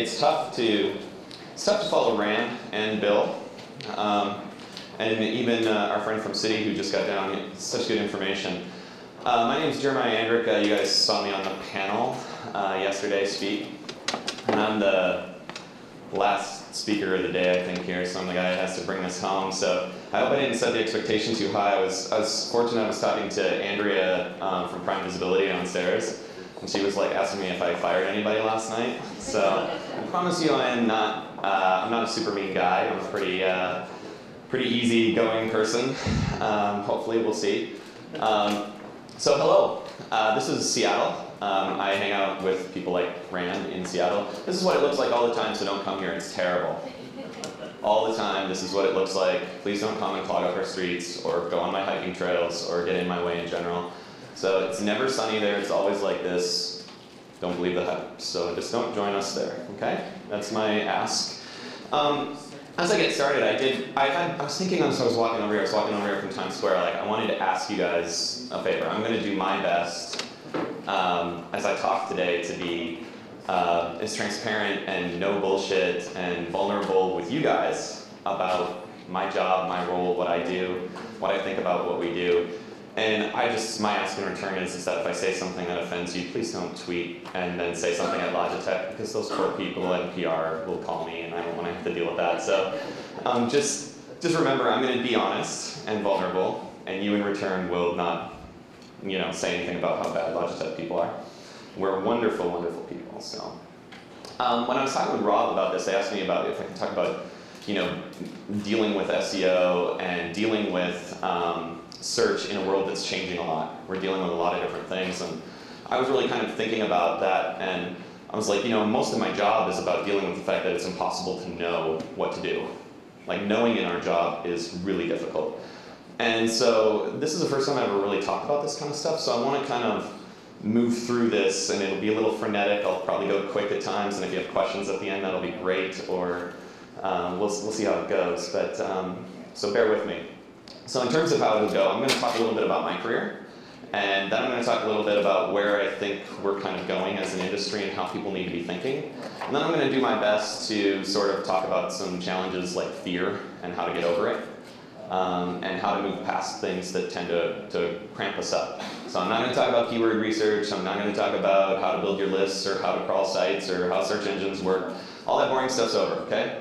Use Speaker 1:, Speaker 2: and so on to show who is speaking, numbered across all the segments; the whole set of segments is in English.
Speaker 1: it's tough to follow Rand and Bill, and even our friend from City who just got down. Such good information. My name is Jeremiah Andrick. You guys saw me on the panel yesterday speak, and I'm the last speaker of the day, I think, here, so I'm the guy that has to bring this home. So I hope I didn't set the expectation too high. I was fortunate. I was talking to Andrea from Prime Visibility downstairs, and she was like asking me if I fired anybody last night. So I promise you I'm not a super mean guy. I'm a pretty easy-going person. Hopefully, we'll see. So hello, this is Seattle. I hang out with people like Rand in Seattle. This is what it looks like all the time, so don't come here. It's terrible. All the time, this is what it looks like. Please don't come and clog up our streets or go on my hiking trails or get in my way in general. So it's never sunny there. It's always like this. Don't believe the hype. So just don't join us there, okay? That's my ask. As I get started, I was thinking as I was walking over here, from Times Square, like I wanted to ask you guys a favor. I'm going to do my best as I talk today to be as transparent and no bullshit and vulnerable with you guys about my job, my role, what I do, what I think about what we do. And my ask in return is that if I say something that offends you, please don't tweet and then say something at Logitech, because those poor people at PR will call me and I don't want to have to deal with that. So just remember, I'm going to be honest and vulnerable, and you in return will not say anything about how bad Logitech people are. We're wonderful, wonderful people. So when I was talking with Rob about this, they asked me about if I could talk about dealing with SEO and dealing with search in a world that's changing a lot. We're dealing with a lot of different things, and I was really kind of thinking about that, and I was like, most of my job is about dealing with the fact that it's impossible to know what to do. Like, knowing in our job is really difficult. And so this is the first time I ever really talked about this kind of stuff, so I want to kind of move through this, and it'll be a little frenetic. I'll probably go quick at times, and if you have questions at the end, that'll be great, or we'll see how it goes. But so bear with me. So in terms of how it'll go, I'm going to talk a little bit about my career, and then I'm going to talk a little bit about where I think we're kind of going as an industry and how people need to be thinking. And then I'm going to do my best to sort of talk about some challenges like fear and how to get over it, and how to move past things that tend to cramp us up. So I'm not going to talk about keyword research. I'm not going to talk about how to build your lists or how to crawl sites or how search engines work. All that boring stuff's over, okay?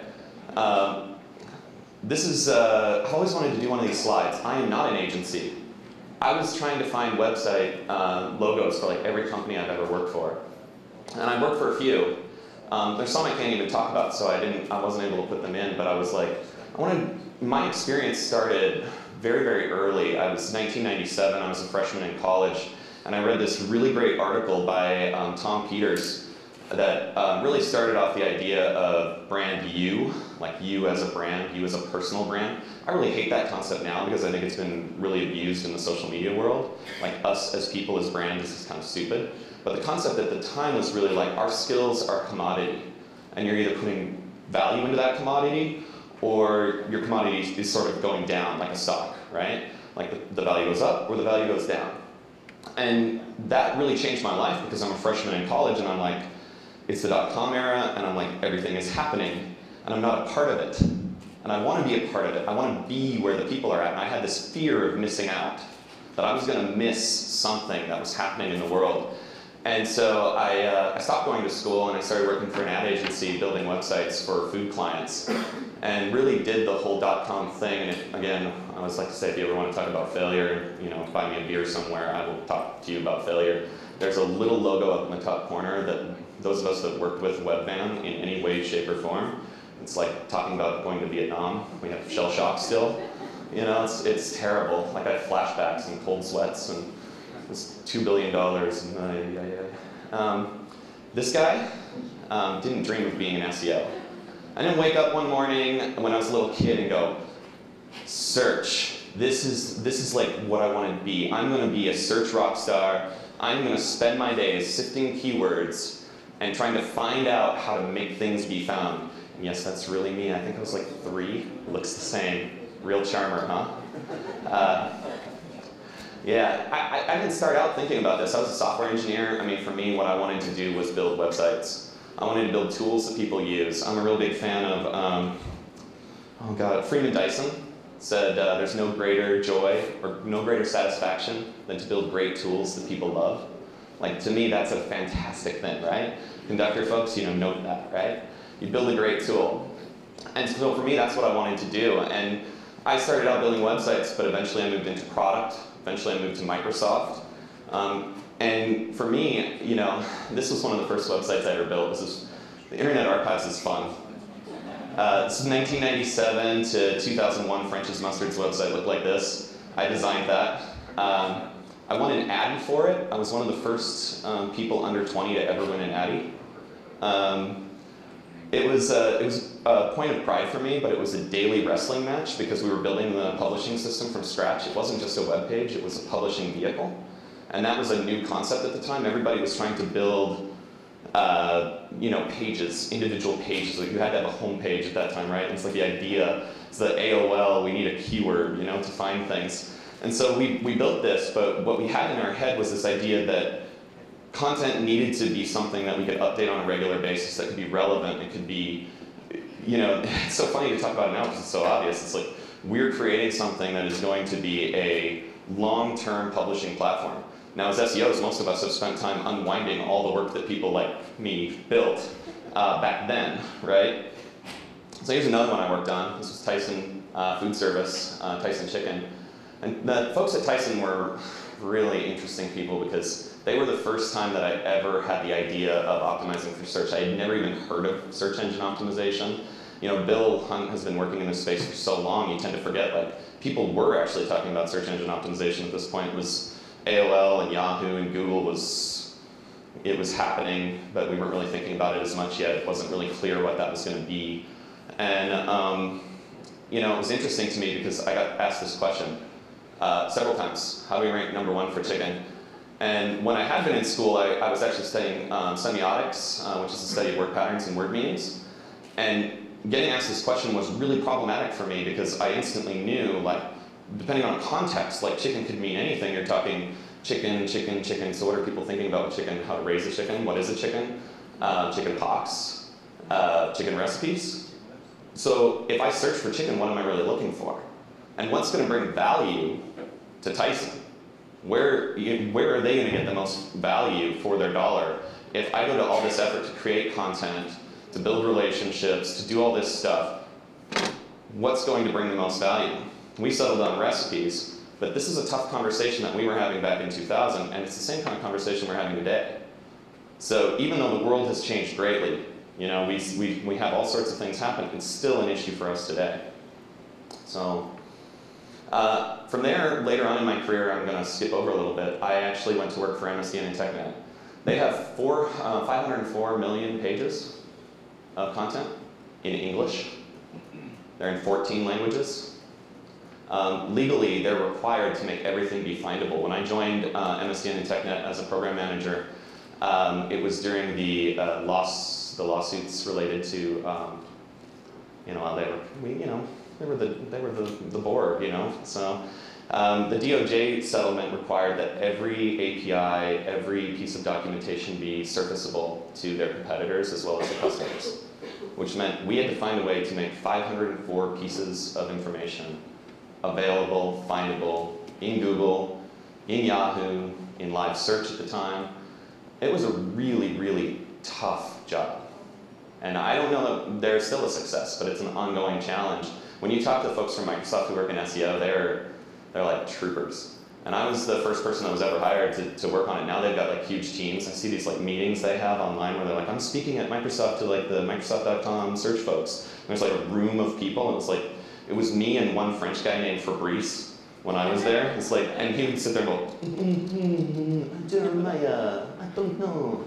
Speaker 1: I've always wanted to do one of these slides. I am not an agency. I was trying to find website logos for like every company I've ever worked for. And I worked for a few. There's some I can't even talk about, so I wasn't able to put them in, but I was like, my experience started very, very early. I was 1997, I was a freshman in college, and I read this really great article by Tom Peters that really started off the idea of brand you, like you as a brand, you as a personal brand. I really hate that concept now because I think it's been really abused in the social media world. Like us as people as brands is kind of stupid. But the concept at the time was really like our skills are commodity, and you're either putting value into that commodity or your commodity is sort of going down like a stock, right? Like the value goes up or the value goes down. And that really changed my life because I'm a freshman in college and I'm like, it's the .com era, and I'm like, everything is happening, and I'm not a part of it. And I want to be a part of it. I want to be where the people are at. And I had this fear of missing out, that I was going to miss something that was happening in the world. And so I stopped going to school, and I started working for an ad agency building websites for food clients, and really did the whole .com thing. And again, I always like to say, if you ever want to talk about failure, buy me a beer somewhere, I will talk to you about failure. There's a little logo up in the top corner that those of us that worked with Webvan in any way, shape, or form, it's like talking about going to Vietnam. We have shell shock still. It's terrible. Like I have flashbacks and cold sweats, and it's $2 billion. This guy didn't dream of being an SEO. I didn't wake up one morning when I was a little kid and go, search. This is like what I want to be. I'm going to be a search rock star. I'm going to spend my days sifting keywords and trying to find out how to make things be found. And yes, that's really me. I think I was like 3. Looks the same. Real charmer, huh? Yeah, I didn't start out thinking about this. I was a software engineer. I mean, for me, what I wanted to do was build websites. I wanted to build tools that people use. I'm a real big fan of, Freeman Dyson said there's no greater joy or no greater satisfaction than to build great tools that people love. Like, to me, that's a fantastic thing, right? Conductor folks, note that, right? You build a great tool. And so for me, that's what I wanted to do. And I started out building websites, but eventually I moved into product. Eventually I moved to Microsoft. And for me, this was one of the first websites I ever built. The Internet Archives is fun. This is 1997 to 2001. French's Mustard's website looked like this. I designed that. I won an Addy for it. I was one of the first people under 20 to ever win an Addy. It was a point of pride for me, but it was a daily wrestling match because we were building the publishing system from scratch. It wasn't just a web page, it was a publishing vehicle. And that was a new concept at the time. Everybody was trying to build pages, individual pages. Like, you had to have a home page at that time, right? And it's like the idea, it's the AOL, we need a keyword, to find things. And so we built this, but what we had in our head was this idea that content needed to be something that we could update on a regular basis, that could be relevant, it could be, it's so funny to talk about it now because it's so obvious. It's like, we're creating something that is going to be a long-term publishing platform. Now, as SEOs, most of us have spent time unwinding all the work that people like me built back then, right? So here's another one I worked on. This was Tyson Food Service, Tyson Chicken. And the folks at Tyson were really interesting people because they were the first time that I ever had the idea of optimizing for search. I had never even heard of search engine optimization. Bill Hunt has been working in this space for so long, you tend to forget, like, people were actually talking about search engine optimization at this point. It was AOL and Yahoo and Google it was happening, but we weren't really thinking about it as much yet. It wasn't really clear what that was going to be. And, it was interesting to me because I got asked this question several times. How do we rank #1 for chicken? And when I had been in school, I was actually studying semiotics, which is the study of word patterns and word meanings. And getting asked this question was really problematic for me because I instantly knew, like, depending on context, like, chicken could mean anything. You're talking chicken, chicken, chicken. So what are people thinking about with chicken? How to raise a chicken? What is a chicken? Chicken pox? Chicken recipes? So if I search for chicken, what am I really looking for? And what's going to bring value to Tyson? Where are they going to get the most value for their dollar if I go to all this effort to create content, to build relationships, to do all this stuff? What's going to bring the most value? We settled on recipes, but this is a tough conversation that we were having back in 2000, and it's the same kind of conversation we're having today. So even though the world has changed greatly, we have all sorts of things happen, it's still an issue for us today. So from there, later on in my career, I'm going to skip over a little bit. I actually went to work for MSDN and TechNet. They have 504 million pages of content in English. They're in 14 languages. Legally, they're required to make everything be findable. When I joined MSDN and TechNet as a program manager, it was during the lawsuits related to, they were the board, So the DOJ settlement required that every API, every piece of documentation be surfaceable to their competitors as well as the customers, which meant we had to find a way to make 504 pieces of information available, findable in Google, in Yahoo, in live search at the time. It was a really, really tough job. And I don't know that they're still a success, but it's an ongoing challenge. When you talk to folks from Microsoft who work in SEO, they're like troopers. And I was the first person that was ever hired to work on it. Now they've got like huge teams. I see these like meetings they have online where they're like, I'm speaking at Microsoft to like the Microsoft.com search folks. And there's like a room of people, and it was me and one French guy named Fabrice when I was there. It's like, and he would sit there and go, Jeremiah, I don't know.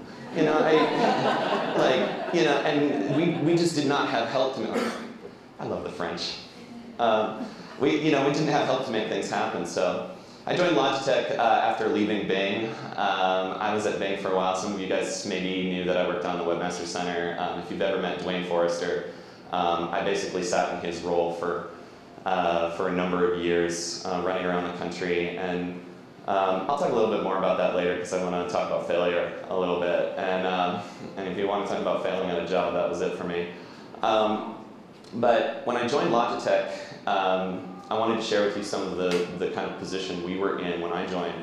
Speaker 1: And we just did not have help to make. I love the French. We didn't have help to make things happen. So I joined Logitech after leaving Bing. I was at Bing for a while. Some of you guys maybe knew that I worked on the Webmaster Center. If you've ever met Dwayne Forrester, I basically sat in his role for a number of years, running around the country. And I'll talk a little bit more about that later because I want to talk about failure a little bit. And if you want to talk about failing at a job, that was it for me. But when I joined Logitech, I wanted to share with you some of the kind of position we were in when I joined.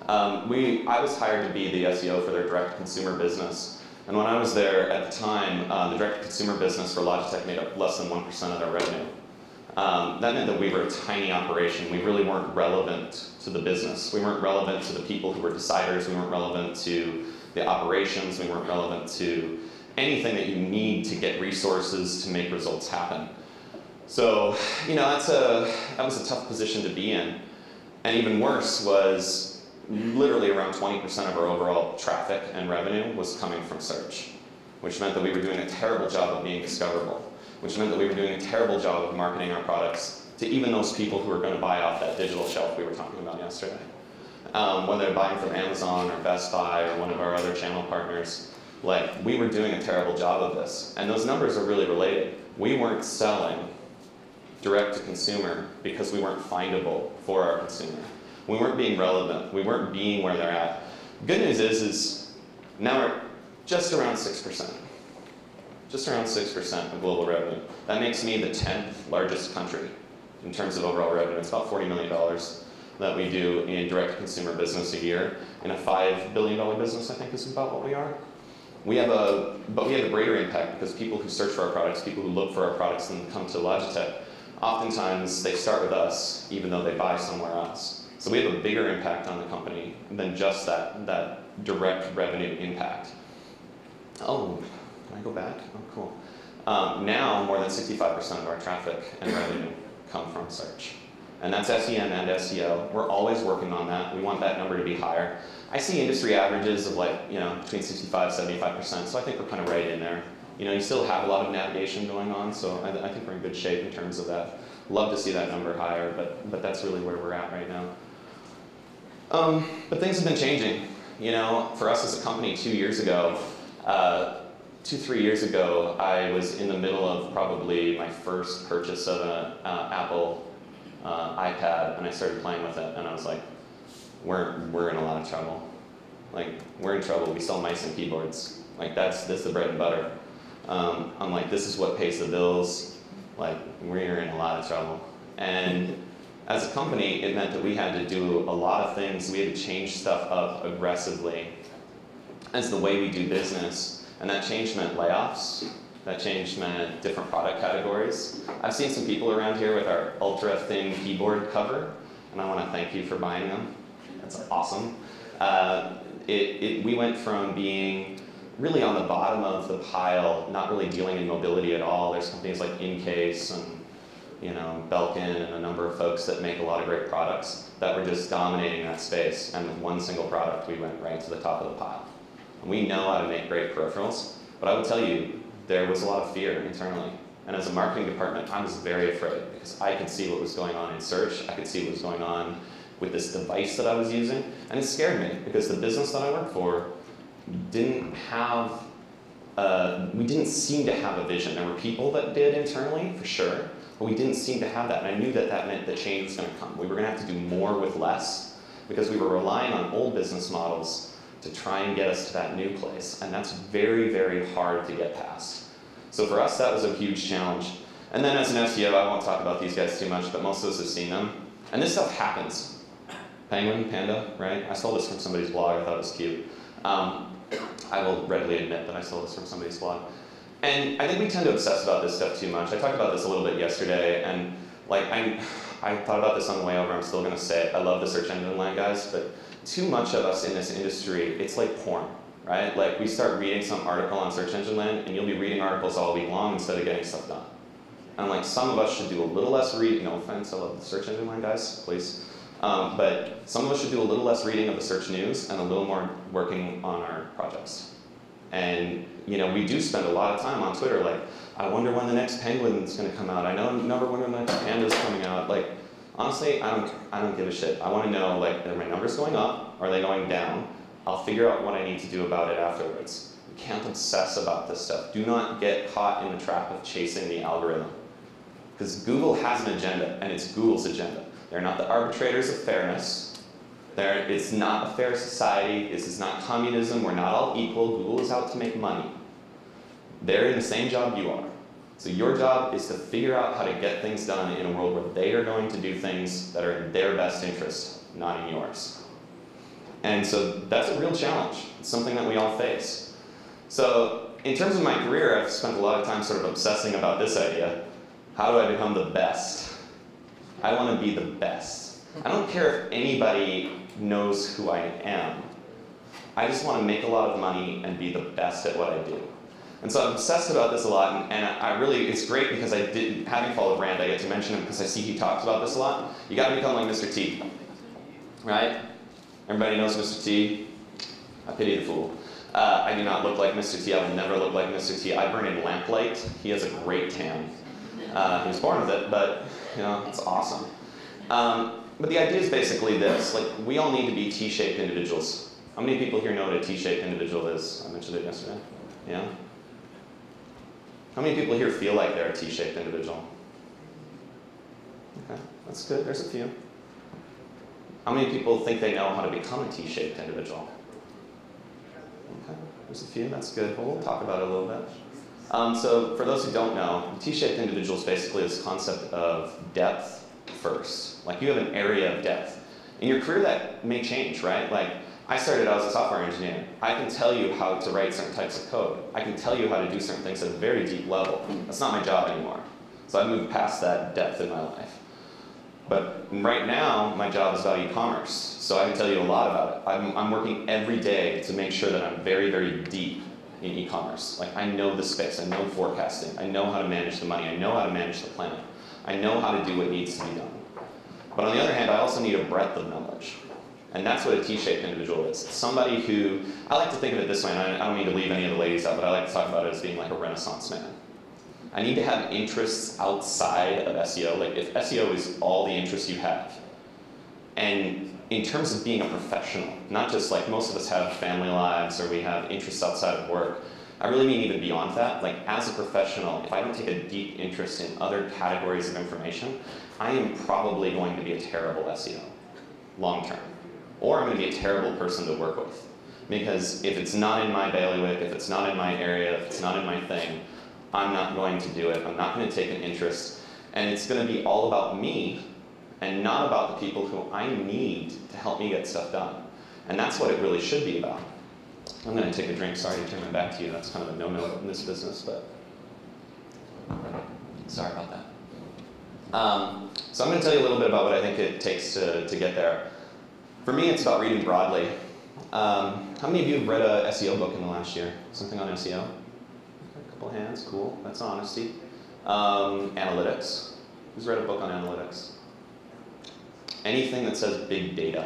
Speaker 1: I was hired to be the SEO for their direct-to-consumer business. And when I was there at the time, the direct-to-consumer business for Logitech made up less than 1% of their revenue. That meant that we were a tiny operation. We really weren't relevant to the business. We weren't relevant to the people who were deciders. We weren't relevant to the operations. We weren't relevant to anything that you need to get resources to make results happen. So, that was a tough position to be in. And even worse was literally around 20% of our overall traffic and revenue was coming from search, which meant that we were doing a terrible job of being discoverable, which meant that we were doing a terrible job of marketing our products to even those people who were going to buy off that digital shelf we were talking about yesterday. Whether they're buying from Amazon or Best Buy or one of our other channel partners, we were doing a terrible job of this. And those numbers are really related. We weren't selling direct to consumer because we weren't findable for our consumer. We weren't being relevant. We weren't being where they're at. Good news is now we're just around 6%. Just around 6% of global revenue. That makes me the 10th largest country in terms of overall revenue. It's about $40 million that we do in direct-to-consumer business a year. In a $5 billion business, I think is about what we are. But we have a greater impact because people who search for our products, people who look for our products and come to Logitech, oftentimes they start with us even though they buy somewhere else. So we have a bigger impact on the company than just that direct revenue impact. Oh, can I go back? Oh, cool. Now, more than 65% of our traffic and revenue come from search. And that's SEM and SEO. We're always working on that. We want that number to be higher. I see industry averages of between 65, 75%, so I think we're kind of right in there. You still have a lot of navigation going on, so I think we're in good shape in terms of that. Love to see that number higher, but that's really where we're at right now. But things have been changing. For us as a company 2 years ago, 3 years ago, I was in the middle of probably my first purchase of an Apple iPad, and I started playing with it, and I was like, we're in a lot of trouble. We're in trouble. We sell mice and keyboards. This is the bread and butter. I'm like, this is what pays the bills. We're in a lot of trouble. And as a company, it meant that we had to do a lot of things. We had to change stuff up aggressively as the way we do business. And that change meant layoffs. That change meant different product categories. I've seen some people around here with our ultra-thin keyboard cover, and I want to thank you for buying them. That's awesome. We went from being really on the bottom of the pile, not really dealing in mobility at all. There's companies like Incase and Belkin and a number of folks that make a lot of great products that were just dominating that space. And with one single product, we went right to the top of the pile. And we know how to make great peripherals, but I will tell you, there was a lot of fear internally. And as a marketing department, I was very afraid because I could see what was going on in search. I could see what was going on with this device that I was using. And it scared me because the business that I worked for didn't have, we didn't seem to have a vision. There were people that did internally, for sure, but we didn't seem to have that. And I knew that meant that change was going to come. We were going to have to do more with less because we were relying on old business models to try and get us to that new place. And that's very, very hard to get past. So for us, that was a huge challenge. And then as an SEO, I won't talk about these guys too much, but most of us have seen them. And this stuff happens. Penguin, Panda, right? I stole this from somebody's blog. I thought it was cute. I will readily admit that I stole this from somebody's blog. And I think we tend to obsess about this stuff too much. I talked about this a little bit yesterday, and I thought about this on the way over. I'm still going to say it. I love the search engine land, guys, but too much of us in this industry, it's like porn, right? We start reading some article on search engine land, and you'll be reading articles all week long instead of getting stuff done. And some of us should do a little less reading. No offense, I love the search engine land, guys, please. But some of us should do a little less reading of the search news and a little more working on our projects. And we do spend a lot of time on Twitter, I wonder when the next Penguin's going to come out. I never wonder when the next Panda's coming out. Honestly, I don't give a shit. I want to know, are my numbers going up? Are they going down? I'll figure out what I need to do about it afterwards. You can't obsess about this stuff. Do not get caught in the trap of chasing the algorithm. Because Google has an agenda, and it's Google's agenda. They're not the arbitrators of fairness. It's not a fair society. This is not communism. We're not all equal. Google is out to make money. They're in the same job you are. So your job is to figure out how to get things done in a world where they are going to do things that are in their best interest, not in yours. And so that's a real challenge. It's something that we all face. So in terms of my career, I've spent a lot of time sort of obsessing about this idea. How do I become the best? I want to be the best. I don't care if anybody knows who I am. I just want to make a lot of money and be the best at what I do. And so I'm obsessed about this a lot, and I really, it's great because having followed Rand, I get to mention him because I see he talks about this a lot. You got to become like Mr. T, right? Everybody knows Mr. T. I pity the fool. I do not look like Mr. T. I will never look like Mr. T. I burn in lamplight. He has a great tan. He was born with it, but you know, it's awesome. But the idea is basically this: like, we all need to be T-shaped individuals. How many people here know what a T-shaped individual is? I mentioned it yesterday. Yeah. How many people here feel like they're a T-shaped individual? Okay, that's good. There's a few. How many people think they know how to become a T-shaped individual? Okay, there's a few. That's good. Well, we'll talk about it a little bit. So for those who don't know, T-shaped individual is basically this concept of depth first. Like, you have an area of depth. In your career, that may change, right? Like, I started out as a software engineer. I can tell you how to write certain types of code. I can tell you how to do certain things at a very deep level. That's not my job anymore. So I've moved past that depth in my life. But right now, my job is about e-commerce. So I can tell you a lot about it. I'm working every day to make sure that I'm very, very deep in e-commerce. Like, I know the space. I know forecasting. I know how to manage the money. I know how to manage the planet. I know how to do what needs to be done. But on the other hand, I also need a breadth of knowledge. And that's what a T-shaped individual is. It's somebody who, I like to think of it this way, and I don't mean to leave any of the ladies out, but I like to talk about it as being like a Renaissance man. I need to have interests outside of SEO. Like, if SEO is all the interests you have, and in terms of being a professional, not just like most of us have family lives or we have interests outside of work, I really mean even beyond that. Like, as a professional, if I don't take a deep interest in other categories of information, I am probably going to be a terrible SEO, long term. Or I'm going to be a terrible person to work with. Because if it's not in my bailiwick, if it's not in my area, if it's not in my thing, I'm not going to do it. I'm not going to take an interest. And it's going to be all about me and not about the people who I need to help me get stuff done. And that's what it really should be about. I'm going to take a drink. Sorry to turn my back to you. That's kind of a no-no in this business, but sorry about that. So I'm going to tell you a little bit about what I think it takes to get there. For me, it's about reading broadly. How many of you have read a SEO book in the last year? Something on SEO? A couple of hands, cool. That's honesty. Analytics. Who's read a book on analytics? Anything that says big data.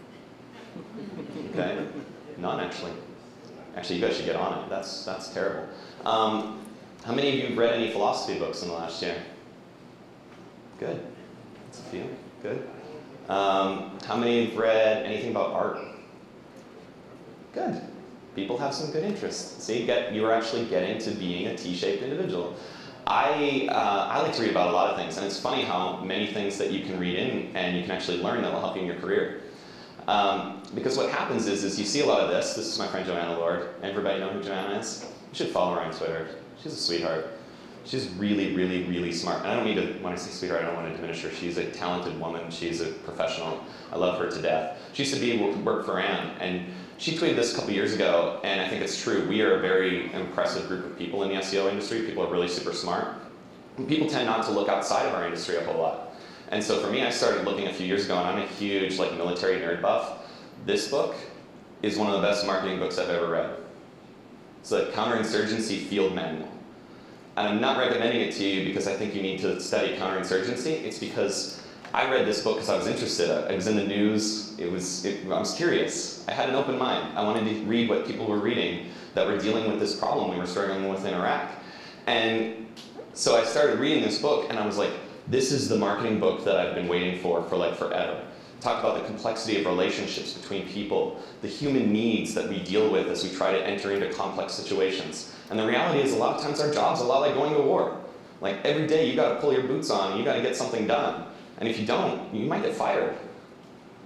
Speaker 1: Okay? None, actually. Actually, you guys should get on it. That's terrible. How many of you have read any philosophy books in the last year? Good. That's a few. Good. How many have read anything about art? Good. People have some good interests. See, you are actually getting to being a T-shaped individual. I like to read about a lot of things, and it's funny how many things that you can read in and you can actually learn that will help you in your career. Because what happens is you see a lot of this. This is my friend Joanna Lord. Everybody know who Joanna is? You should follow her on Twitter. She's a sweetheart. She's really, really, really smart. And I don't mean to, when I say sweetheart, I don't want to diminish her. She's a talented woman. She's a professional. I love her to death. She used to work for Rand, and she tweeted this a couple years ago, and I think it's true. We are a very impressive group of people in the SEO industry. People are really super smart. And people tend not to look outside of our industry a whole lot. And so for me, I started looking a few years ago, and I'm a huge military nerd buff. This book is one of the best marketing books I've ever read. It's the Counterinsurgency Field Manual. And I'm not recommending it to you because I think you need to study counterinsurgency. It's because I read this book because I was interested. It was in the news. I was curious. I had an open mind. I wanted to read what people were reading that were dealing with this problem we were struggling with in Iraq. And so I started reading this book, and I was like, this is the marketing book that I've been waiting for forever. Talk about the complexity of relationships between people, the human needs that we deal with as we try to enter into complex situations. And the reality is, a lot of times our job's a lot like going to war. Like, every day you gotta pull your boots on and you gotta get something done. And if you don't, you might get fired.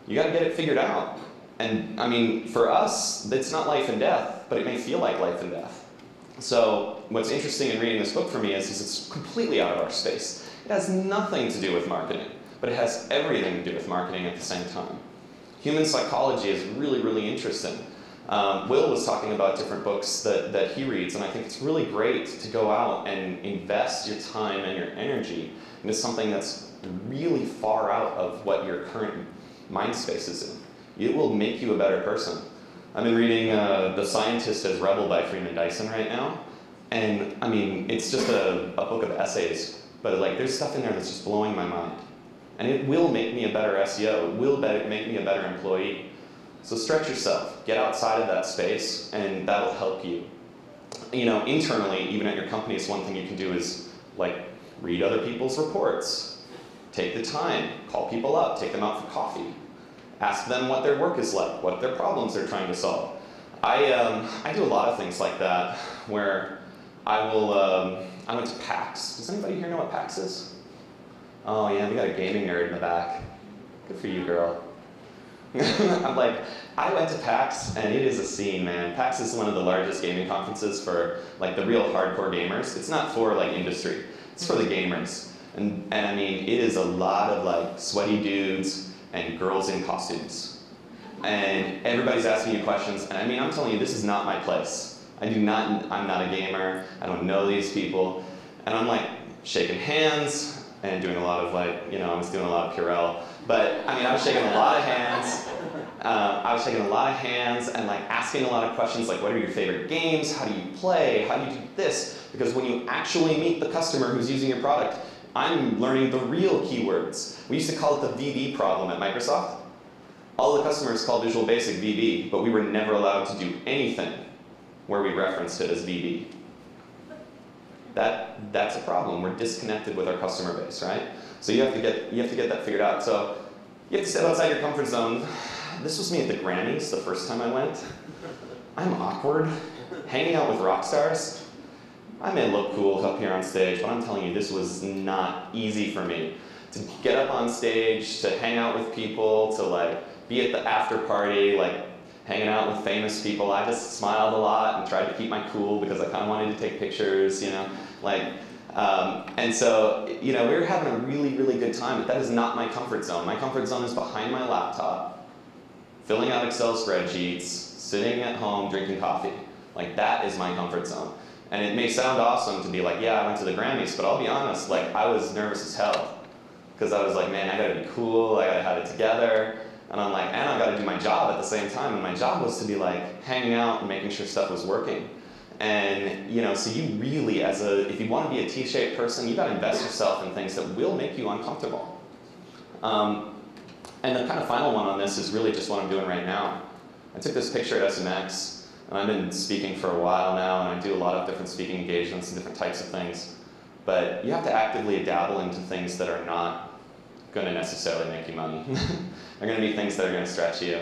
Speaker 1: You got to get it figured out. And I mean, for us, it's not life and death, but it may feel like life and death. So what's interesting in reading this book for me is it's completely out of our space. It has nothing to do with marketing, but it has everything to do with marketing at the same time. Human psychology is really, really interesting. Will was talking about different books that he reads, and I think it's really great to go out and invest your time and your energy into something that's really far out of what your current mind space is in. It will make you a better person. I've been reading The Scientist as Rebel by Freeman Dyson right now, and I mean, it's just a book of essays, but like there's stuff in there that's just blowing my mind. And it will make me a better SEO, it will make me a better employee. So stretch yourself, get outside of that space, and that'll help you. You know, internally, even at your companies, one thing you can do is like read other people's reports. Take the time, call people up, take them out for coffee. Ask them what their work is like, what their problems they're trying to solve. I do a lot of things like that, where I went to PAX. Does anybody here know what PAX is? Oh yeah, we got a gaming nerd in the back. Good for you, girl. I'm like, I went to PAX, and it is a scene, man. PAX is one of the largest gaming conferences for like the real hardcore gamers. It's not for like industry, it's for the gamers. And I mean, it is a lot of like sweaty dudes and girls in costumes. And everybody's asking you questions, and I mean, I'm telling you, this is not my place. I'm not a gamer, I don't know these people, and I'm like shaking hands and doing a lot of like, you know, I was doing a lot of Purell, but I mean, I was shaking a lot of hands. And like asking a lot of questions like, what are your favorite games? How do you play? How do you do this? Because when you actually meet the customer who's using your product, I'm learning the real keywords. We used to call it the VB problem at Microsoft. All the customers called Visual Basic VB, but we were never allowed to do anything where we referenced it as VB. That's a problem. We're disconnected with our customer base, right? So you have to get that figured out. So you have to step outside your comfort zone. This was me at the Grammys the first time I went. I'm awkward, hanging out with rock stars. I may look cool up here on stage, but I'm telling you, this was not easy for me. To get up on stage, to hang out with people, to like be at the after party, like hanging out with famous people. I just smiled a lot and tried to keep my cool because I kind of wanted to take pictures, you know, like. And so, you know, we were having a really, really good time, but that is not my comfort zone. My comfort zone is behind my laptop, filling out Excel spreadsheets, sitting at home, drinking coffee. Like, that is my comfort zone. And it may sound awesome to be like, yeah, I went to the Grammys, but I'll be honest, like, I was nervous as hell. Because I was like, man, I gotta be cool, I gotta have it together. And I'm like, and I gotta do my job at the same time. And my job was to be like, hanging out and making sure stuff was working. And, you know, so you really, if you want to be a T-shaped person, you got to invest yourself in things that will make you uncomfortable. And the kind of final one on this is really just what I'm doing right now. I took this picture at SMX, and I've been speaking for a while now, and I do a lot of different speaking engagements and different types of things. But you have to actively dabble into things that are not going to necessarily make you money. They're going to be things that are going to stretch you.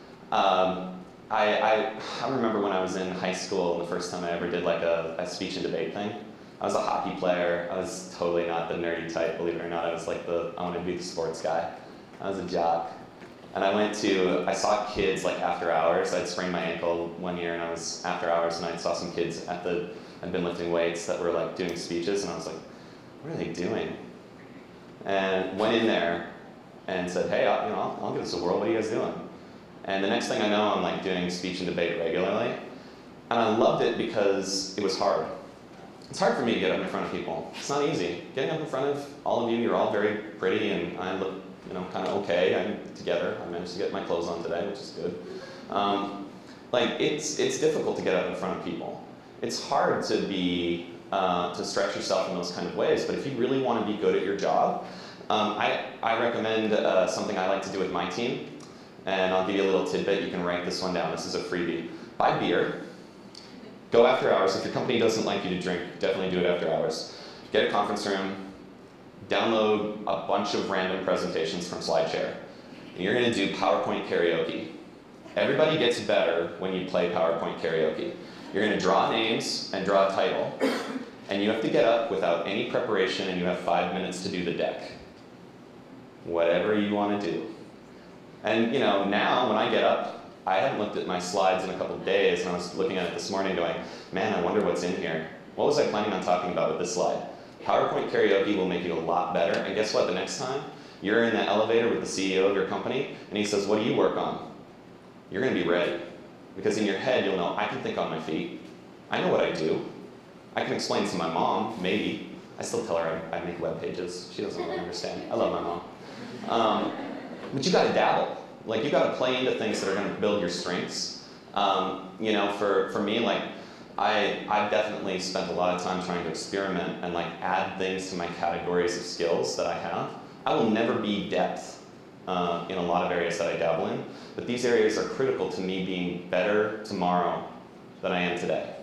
Speaker 1: I remember when I was in high school, the first time I ever did like a speech and debate thing. I was a hockey player. I was totally not the nerdy type, believe it or not. I was like I wanted to be the sports guy. I was a jock. And I saw kids like after hours. I'd sprained my ankle one year and I was after hours and I saw some kids I'd been lifting weights that were like doing speeches and I was like, what are they doing? And went in there and said, hey, I'll give this a whirl. What are you guys doing? And the next thing I know, I'm like doing speech and debate regularly. And I loved it because it was hard. It's hard for me to get up in front of people. It's not easy. Getting up in front of all of you, you're all very pretty and I look, you know, kind of okay. I'm together. I managed to get my clothes on today, which is good. Like it's difficult to get up in front of people. It's hard to to stretch yourself in those kind of ways, but if you really want to be good at your job, I recommend something I like to do with my team. And I'll give you a little tidbit. You can write this one down. This is a freebie. Buy beer. Go after hours. If your company doesn't like you to drink, definitely do it after hours. Get a conference room. Download a bunch of random presentations from SlideShare. And you're going to do PowerPoint karaoke. Everybody gets better when you play PowerPoint karaoke. You're going to draw names and draw a title. And you have to get up without any preparation, and you have 5 minutes to do the deck. Whatever you want to do. And now when I get up, I haven't looked at my slides in a couple of days, and I was looking at it this morning going, man, I wonder what's in here. What was I planning on talking about with this slide? PowerPoint karaoke will make you a lot better, and guess what, the next time you're in the elevator with the CEO of your company, and he says, what do you work on? You're going to be ready. Because in your head, you'll know, I can think on my feet. I know what I do. I can explain to my mom, maybe. I still tell her I make web pages. She doesn't really understand. I love my mom. But you got to dabble. Like, you got to play into things that are going to build your strengths. For me, like, I've definitely spent a lot of time trying to experiment and like add things to my categories of skills that I have. I will never be depth in a lot of areas that I dabble in, but these areas are critical to me being better tomorrow than I am today.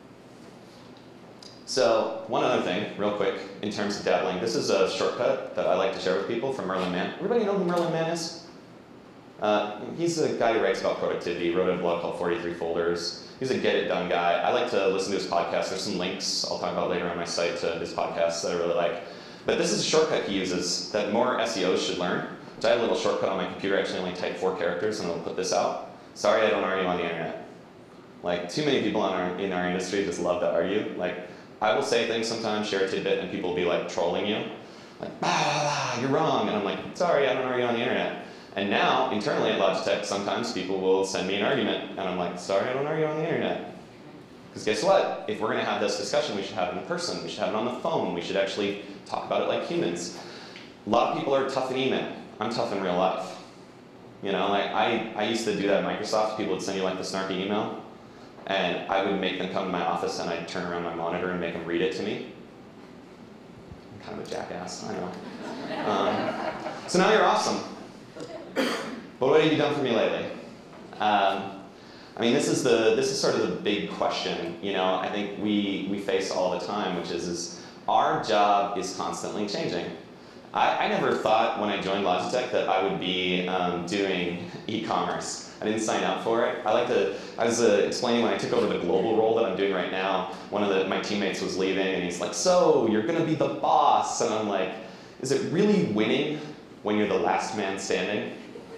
Speaker 1: So one other thing, real quick, in terms of dabbling, this is a shortcut that I like to share with people from Merlin Mann. Everybody know who Merlin Mann is? He's a guy who writes about productivity. He wrote a blog called 43 Folders. He's a get-it-done guy. I like to listen to his podcast. There's some links I'll talk about later on my site to his podcast that I really like. But this is a shortcut he uses that more SEOs should learn. So I have a little shortcut on my computer. I actually only type 4 characters, and it'll put this out. Sorry, I don't argue on the internet. Like, too many people in our industry just love to argue. Like, I will say things sometimes, share a tidbit, and people will be like trolling you. Like, you're wrong. And I'm like, sorry, I don't argue on the internet. And now, internally at Logitech, sometimes people will send me an argument, and I'm like, sorry, I don't argue on the internet. Because guess what? If we're going to have this discussion, we should have it in person. We should have it on the phone. We should actually talk about it like humans. A lot of people are tough in email. I'm tough in real life. Like I used to do that at Microsoft. People would send you like the snarky email, and I would make them come to my office, and I'd turn around my monitor and make them read it to me. I'm kind of a jackass, I know. So now you're awesome. But what have you done for me lately? This is sort of the big question. I think we face all the time, which is our job is constantly changing. I never thought when I joined Logitech that I would be doing e-commerce. I didn't sign up for it. I was explaining when I took over the global role that I'm doing right now, one of my teammates was leaving, and he's like, so you're going to be the boss. And I'm like, is it really winning when you're the last man standing?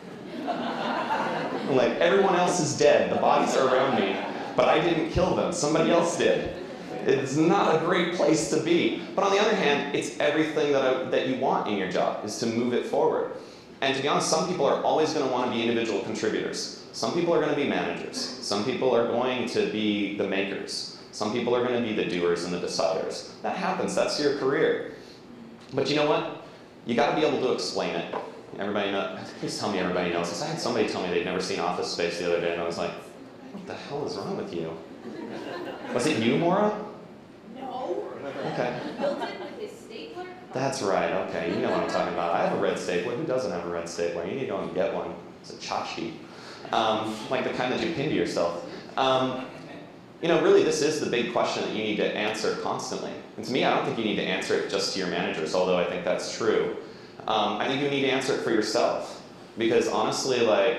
Speaker 1: Like, everyone else is dead. The bodies are around me, but I didn't kill them. Somebody else did. It's not a great place to be. But on the other hand, it's everything that you want in your job, is to move it forward. And to be honest, some people are always going to want to be individual contributors. Some people are going to be managers. Some people are going to be the makers. Some people are going to be the doers and the deciders. That happens. That's your career. But you know what? You got to be able to explain it. Everybody knows. Please tell me everybody knows this. I had somebody tell me they'd never seen Office Space the other day, and I was like, what the hell is wrong with you? Was it you, Maura?
Speaker 2: No.
Speaker 1: Okay.
Speaker 2: Built in with his stapler?
Speaker 1: That's right. Okay, you know what I'm talking about. I have a red stapler. Who doesn't have a red stapler? You need to go and get one. It's a tchotchke. Like the kind that you pin to yourself. Really, this is the big question that you need to answer constantly. And to me, I don't think you need to answer it just to your managers, although I think that's true. I think you need to answer it for yourself. Because honestly, I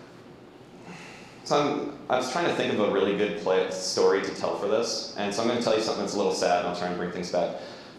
Speaker 1: was trying to think of a really good story to tell for this. And so I'm going to tell you something that's a little sad, and I'll try and bring things back.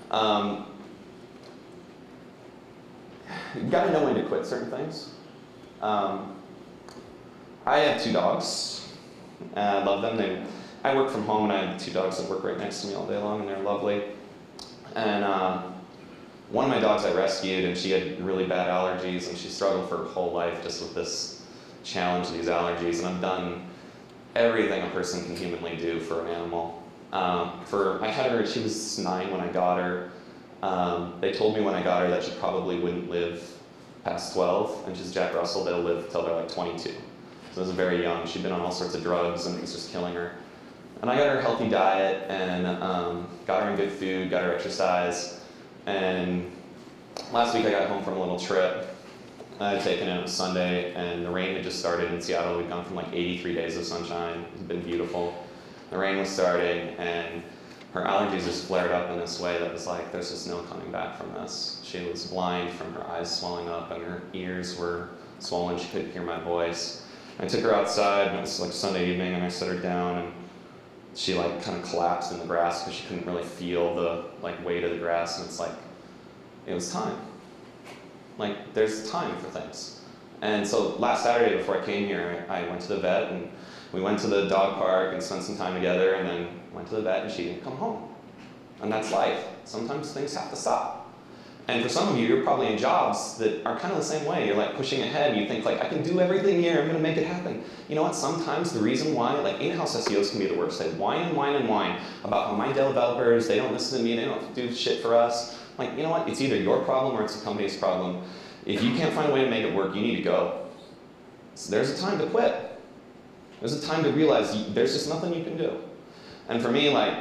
Speaker 1: You've got to know when to quit certain things. I have 2 dogs. I love them. I work from home, and I have 2 dogs that work right next to me all day long, and they're lovely. And one of my dogs I rescued, and she had really bad allergies, and she struggled for her whole life just with this challenge, these allergies. And I've done everything a person can humanly do for an animal. I had her, she was 9 when I got her. They told me when I got her that she probably wouldn't live past 12, and she's Jack Russell, they'll live till they're like 22. So it was very young. She'd been on all sorts of drugs, and it was just killing her. And I got her a healthy diet, and got her in good food, got her exercise. And last week I got home from a little trip. I had taken it on Sunday, and the rain had just started in Seattle. We'd gone from like 83 days of sunshine. It had been beautiful. The rain was starting, and her allergies just flared up in this way that was like, there's just no coming back from this. She was blind from her eyes swelling up, and her ears were swollen. She couldn't hear my voice. I took her outside, and it was like Sunday evening, and I set her down, and she like kind of collapsed in the grass because she couldn't really feel the weight of the grass, and it's like, it was time. Like, there's time for things. And so last Saturday before I came here, I went to the vet, and we went to the dog park and spent some time together, and then went to the vet, and she didn't come home. And that's life. Sometimes things have to stop. And for some of you, you're probably in jobs that are kind of the same way. You're like pushing ahead, and you think like, I can do everything here, I'm gonna make it happen. You know what, sometimes the reason why, like in-house SEOs can be the worst. They whine and whine and whine about how my developers, they don't listen to me, they don't do shit for us. Like, you know what, it's either your problem or it's the company's problem. If you can't find a way to make it work, you need to go. So there's a time to quit. There's a time to realize there's just nothing you can do. And for me, like,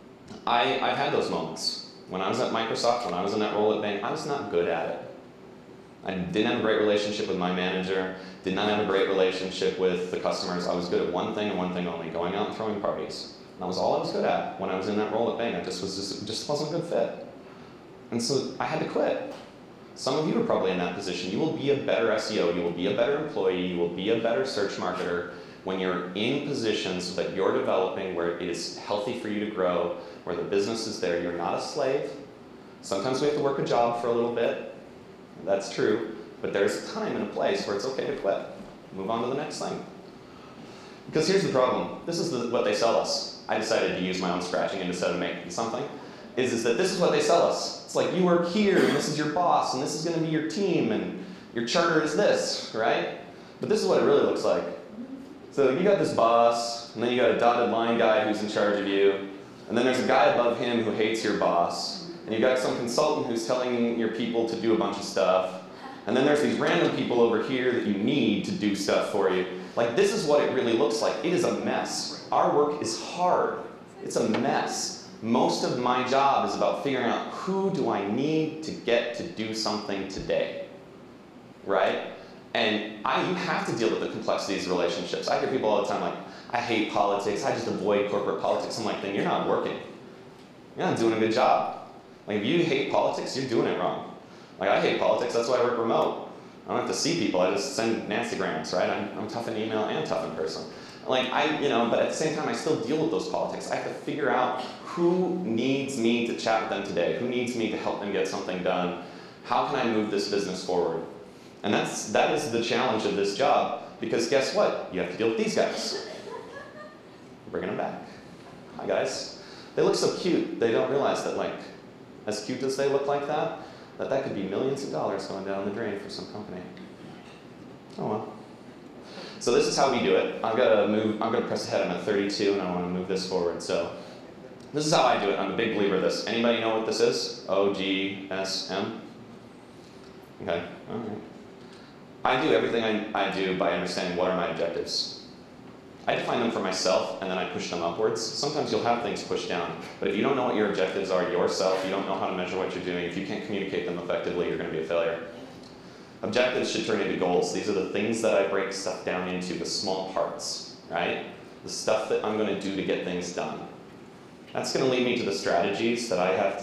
Speaker 1: I've had those moments. When I was at Microsoft, when I was in that role at Bang, I was not good at it. I didn't have a great relationship with my manager, did not have a great relationship with the customers. I was good at one thing and one thing only, going out and throwing parties. And that was all I was good at when I was in that role at Bang. It just wasn't a good fit. And so I had to quit. Some of you are probably in that position. You will be a better SEO, you will be a better employee, you will be a better search marketer when you're in positions that you're developing where it is healthy for you to grow, where the business is there. You're not a slave. Sometimes we have to work a job for a little bit. That's true. But there's a time and a place where it's okay to quit. Move on to the next thing. Because here's the problem. This is what they sell us. I decided to use my own scratching instead of making something. Is that this is what they sell us. It's like you work here, and this is your boss, and this is going to be your team, and your charter is this, right? But this is what it really looks like. So you got this boss, and then you got a dotted line guy who's in charge of you, and then there's a guy above him who hates your boss, and you've got some consultant who's telling your people to do a bunch of stuff, and then there's these random people over here that you need to do stuff for you. Like, this is what it really looks like. It is a mess. Our work is hard. It's a mess. Most of my job is about figuring out who do I need to get to do something today, right? And you have to deal with the complexities of relationships. I hear people all the time like, I hate politics, I just avoid corporate politics. I'm like, then you're not working. You're not doing a good job. Like, if you hate politics, you're doing it wrong. Like, I hate politics, that's why I work remote. I don't have to see people, I just send Nancygrams, right? I'm tough in email and tough in person. Like, but at the same time, I still deal with those politics. I have to figure out who needs me to chat with them today, who needs me to help them get something done, how can I move this business forward? And that is the challenge of this job, because guess what? You have to deal with these guys. Bringing them back. Hi guys. They look so cute, they don't realize that, like, as cute as they look like that could be millions of dollars going down the drain for some company. Oh well. So this is how we do it. I'm gonna press ahead, I'm at 32 and I want to move this forward. So this is how I do it. I'm a big believer of this. Anybody know what this is? OGSM? Okay, all right. I do everything I do by understanding what are my objectives. I define them for myself and then I push them upwards. Sometimes you'll have things pushed down, but if you don't know what your objectives are yourself, you don't know how to measure what you're doing, if you can't communicate them effectively, you're going to be a failure. Objectives should turn into goals. These are the things that I break stuff down into, the small parts, right? The stuff that I'm going to do to get things done. That's going to lead me to the strategies that I have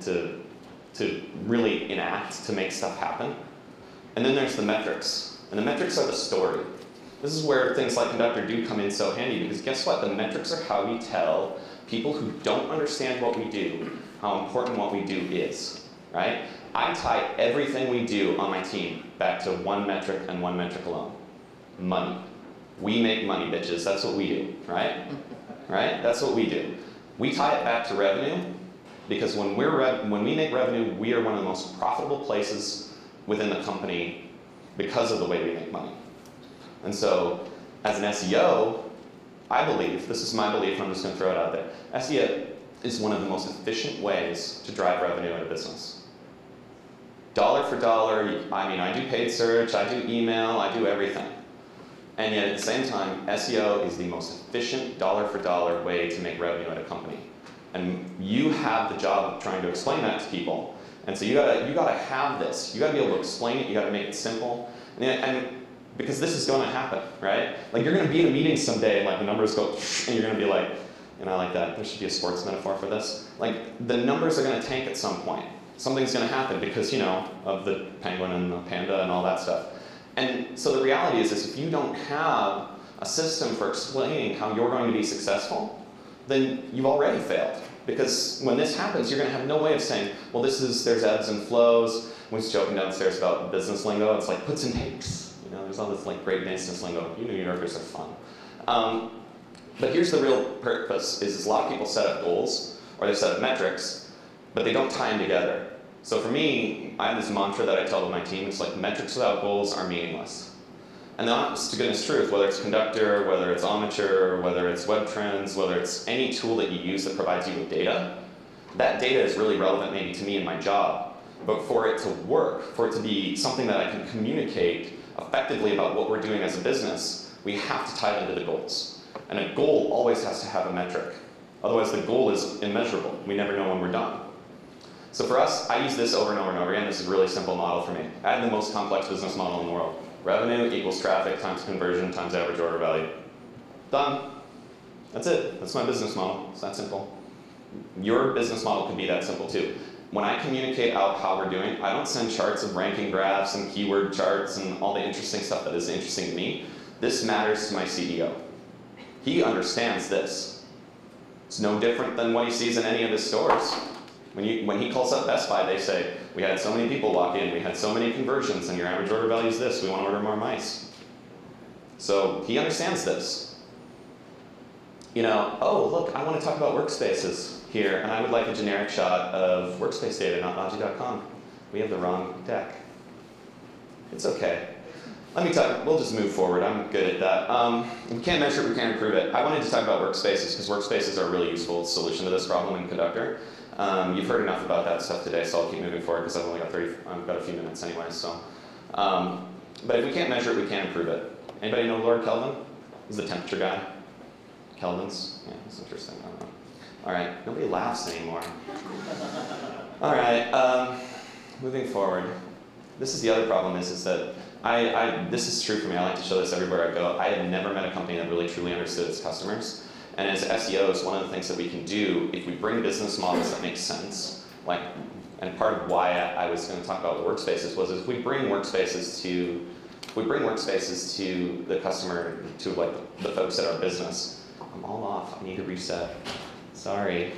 Speaker 1: to really enact to make stuff happen. And then there's the metrics. And the metrics are the story. This is where things like Conductor do come in so handy, because guess what? The metrics are how we tell people who don't understand what we do how important what we do is, right? I tie everything we do on my team back to one metric and one metric alone. Money. We make money, bitches. That's what we do, right? Right? That's what we do. We tie it back to revenue, because when we make revenue, we are one of the most profitable places within the company because of the way we make money. And so, as an SEO, I believe, this is my belief, I'm just going to throw it out there, SEO is one of the most efficient ways to drive revenue in a business. Dollar for dollar, I mean, I do paid search, I do email, I do everything. And yet at the same time, SEO is the most efficient dollar for dollar way to make revenue at a company. And you have the job of trying to explain that to people. And so you gotta have this. You gotta be able to explain it, you gotta make it simple. And because this is gonna happen, right? Like, you're gonna be in a meeting someday and like the numbers go, and you're gonna be like, you know, like that, there should be a sports metaphor for this. Like, the numbers are gonna tank at some point. Something's gonna happen because, you know, of the penguin and the panda and all that stuff. And so the reality is if you don't have a system for explaining how you're going to be successful, then you've already failed. Because when this happens, you're going to have no way of saying, well, there's ebbs and flows. We was joking downstairs about business lingo. It's like puts and takes. You know, there's all this like great business lingo. You New Yorkers are fun. But here's the real purpose: is a lot of people set up goals or they set up metrics, but they don't tie them together. So for me, I have this mantra that I tell to my team. It's like metrics without goals are meaningless. And the honest to goodness truth, whether it's Conductor, whether it's Omniture, whether it's Web Trends, whether it's any tool that you use that provides you with data, that data is really relevant maybe to me in my job. But for it to work, for it to be something that I can communicate effectively about what we're doing as a business, we have to tie it into the goals. And a goal always has to have a metric. Otherwise, the goal is immeasurable. We never know when we're done. So for us, I use this over and over and over again. This is a really simple model for me. I have the most complex business model in the world. Revenue equals traffic times conversion times average order value. Done. That's it. That's my business model. It's that simple. Your business model can be that simple too. When I communicate out how we're doing, I don't send charts of ranking graphs and keyword charts and all the interesting stuff that is interesting to me. This matters to my CEO. He understands this. It's no different than what he sees in any of his stores. When he calls up Best Buy, they say, we had so many people walk in, we had so many conversions, and your average order value is this, we want to order more mice. So he understands this. You know, oh, look, I want to talk about workspaces here, and I would like a generic shot of workspace data, not Logi.com. We have the wrong deck. It's okay. Let me talk, we'll just move forward. I'm good at that. We can't measure it, we can't improve it. I wanted to talk about workspaces because workspaces are a really useful solution to this problem in Conductor. You've heard enough about that stuff today, so I'll keep moving forward because I've only got I've got a few minutes anyway. So, but if we can't measure it, we can't improve it. Anybody know Lord Kelvin? He's the temperature guy. Kelvins? Yeah, that's interesting. I don't know. All right, nobody laughs anymore. All right, moving forward. This is the other problem is that this is true for me. I like to show this everywhere I go. I have never met a company that really truly understood its customers. And as SEOs, one of the things that we can do, if we bring business models that make sense, like, and part of why I was going to talk about workspaces was if we bring workspaces to the customer, to like the folks at our business. I'm all off. I need to reset. Sorry.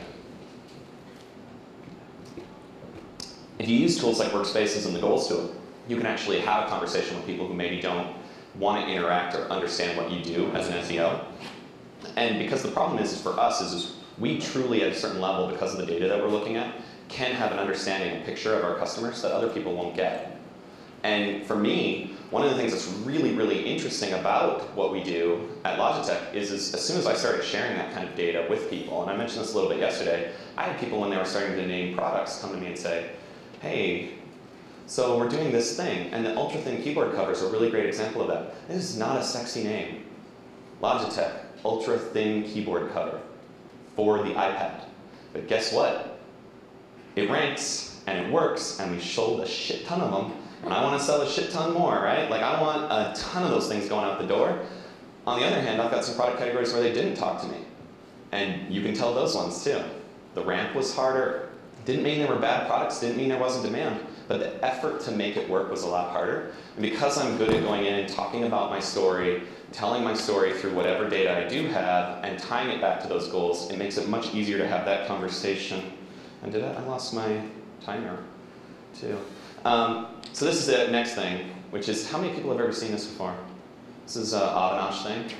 Speaker 1: If you use tools like workspaces and the goals tool, you can actually have a conversation with people who maybe don't want to interact or understand what you do as an SEO. And because the problem is for us is we truly at a certain level, because of the data that we're looking at, can have an understanding, a picture of our customers that other people won't get. And for me, one of the things that's really, really interesting about what we do at Logitech is as soon as I started sharing that kind of data with people, and I mentioned this a little bit yesterday, I had people when they were starting to name products come to me and say, hey, so we're doing this thing, and the ultra-thin keyboard covers are a really great example of that. This is not a sexy name. Logitech, ultra-thin keyboard cover for the iPad. But guess what? It ranks, and it works, and we sold a shit ton of them, and I want to sell a shit ton more, right? Like, I want a ton of those things going out the door. On the other hand, I've got some product categories where they didn't talk to me, and you can tell those ones too. The ramp was harder. Didn't mean they were bad products, didn't mean there wasn't demand, but the effort to make it work was a lot harder. And because I'm good at going in and talking about my story, telling my story through whatever data I do have, and tying it back to those goals, it makes it much easier to have that conversation. And I lost my timer, too. So this is the next thing, which is, how many people have ever seen this before? This is an Avinash thing.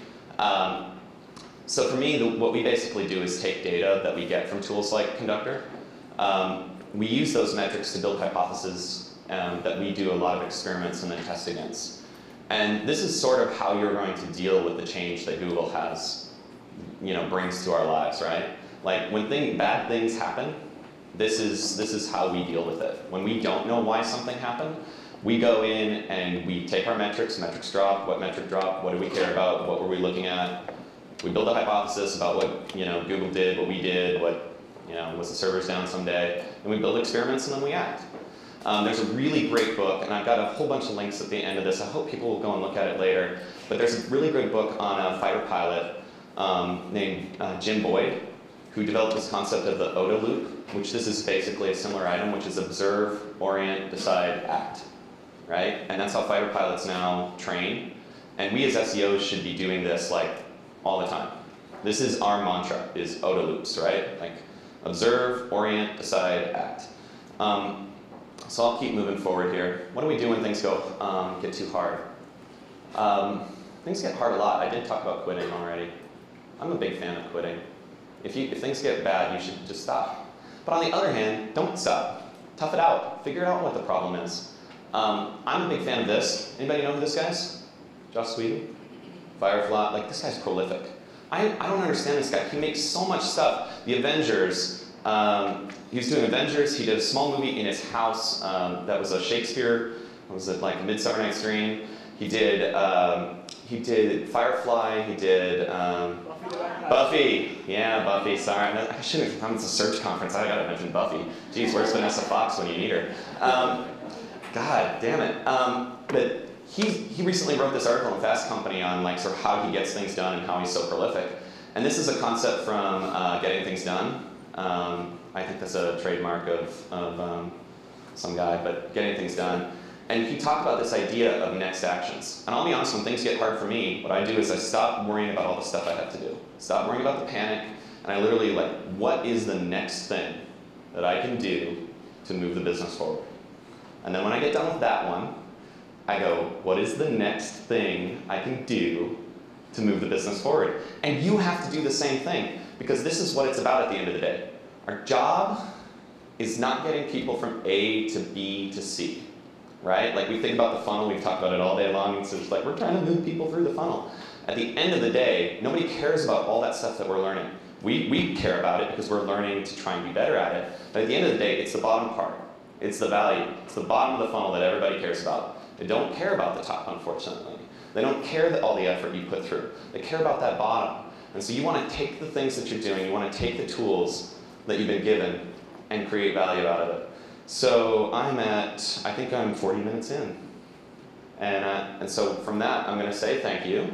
Speaker 1: So for me, what we basically do is take data that we get from tools like Conductor. We use those metrics to build hypotheses that we do a lot of experiments and then test against. And this is sort of how you're going to deal with the change that Google brings to our lives, right? Like when bad things happen, this is how we deal with it. When we don't know why something happened, we go in and we take our metrics drop, what metric dropped, what do we care about, what were we looking at. We build a hypothesis about what Google did, what we did, what was the servers down someday, and we build experiments and then we act. There's a really great book, and I've got a whole bunch of links at the end of this. I hope people will go and look at it later. But there's a really great book on a fighter pilot named Jim Boyd, who developed this concept of the OODA loop, which this is basically a similar item, which is observe, orient, decide, act, right? And that's how fighter pilots now train. And we as SEOs should be doing this like all the time. This is our mantra, is OODA loops, right? Like observe, orient, decide, act. So I'll keep moving forward here. What do we do when things get too hard? Things get hard a lot. I did talk about quitting already. I'm a big fan of quitting. If things get bad, you should just stop. But on the other hand, don't stop. Tough it out. Figure out what the problem is. I'm a big fan of this. Anybody know who this guy is? Joss Whedon? Firefly? Like, this guy's prolific. I don't understand this guy. He makes so much stuff. The Avengers. He was doing Avengers. He did a small movie in his house that was a Shakespeare. Was it like Midsummer Night's Dream? He did Firefly. He did Buffy. Yeah, Buffy. Sorry, I shouldn't have come to a search conference. I gotta mention Buffy. Jeez, where's Vanessa Fox when you need her? God damn it. But he recently wrote this article in Fast Company on like sort of how he gets things done and how he's so prolific. And this is a concept from Getting Things Done. I think that's a trademark of some guy, but Getting Things Done. And he talked about this idea of next actions. And I'll be honest, when things get hard for me, what I do is I stop worrying about all the stuff I have to do. Stop worrying about the panic, and I literally like, what is the next thing that I can do to move the business forward? And then when I get done with that one, I go, what is the next thing I can do to move the business forward? And you have to do the same thing, because this is what it's about at the end of the day. Our job is not getting people from A to B to C. Right? Like we think about the funnel, we've talked about it all day long, and so it's like we're trying to move people through the funnel. At the end of the day, nobody cares about all that stuff that we're learning. We care about it because we're learning to try and be better at it, but at the end of the day, it's the bottom part. It's the value. It's the bottom of the funnel that everybody cares about. They don't care about the top, unfortunately. They don't care that all the effort you put through. They care about that bottom. And so you want to take the things that you're doing, you want to take the tools that you've been given and create value out of it. So I think I'm 40 minutes in. And so from that, I'm going to say thank you.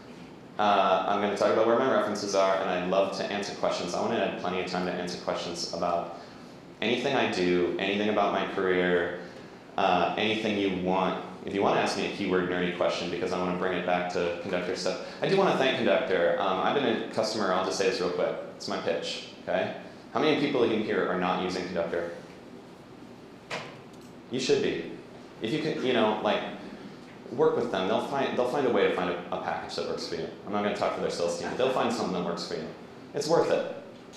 Speaker 1: I'm going to talk about where my references are, and I'd love to answer questions. I want to have plenty of time to answer questions about anything I do, anything about my career, anything you want. If you want to ask me a keyword nerdy question, because I want to bring it back to Conductor stuff. I do want to thank Conductor. I've been a customer, I'll just say this real quick. It's my pitch, okay? How many people in here are not using Conductor? You should be. If you can, like, work with them. They'll find a way to find a package that works for you. I'm not going to talk for their sales team, but they'll find something that works for you. It's worth it.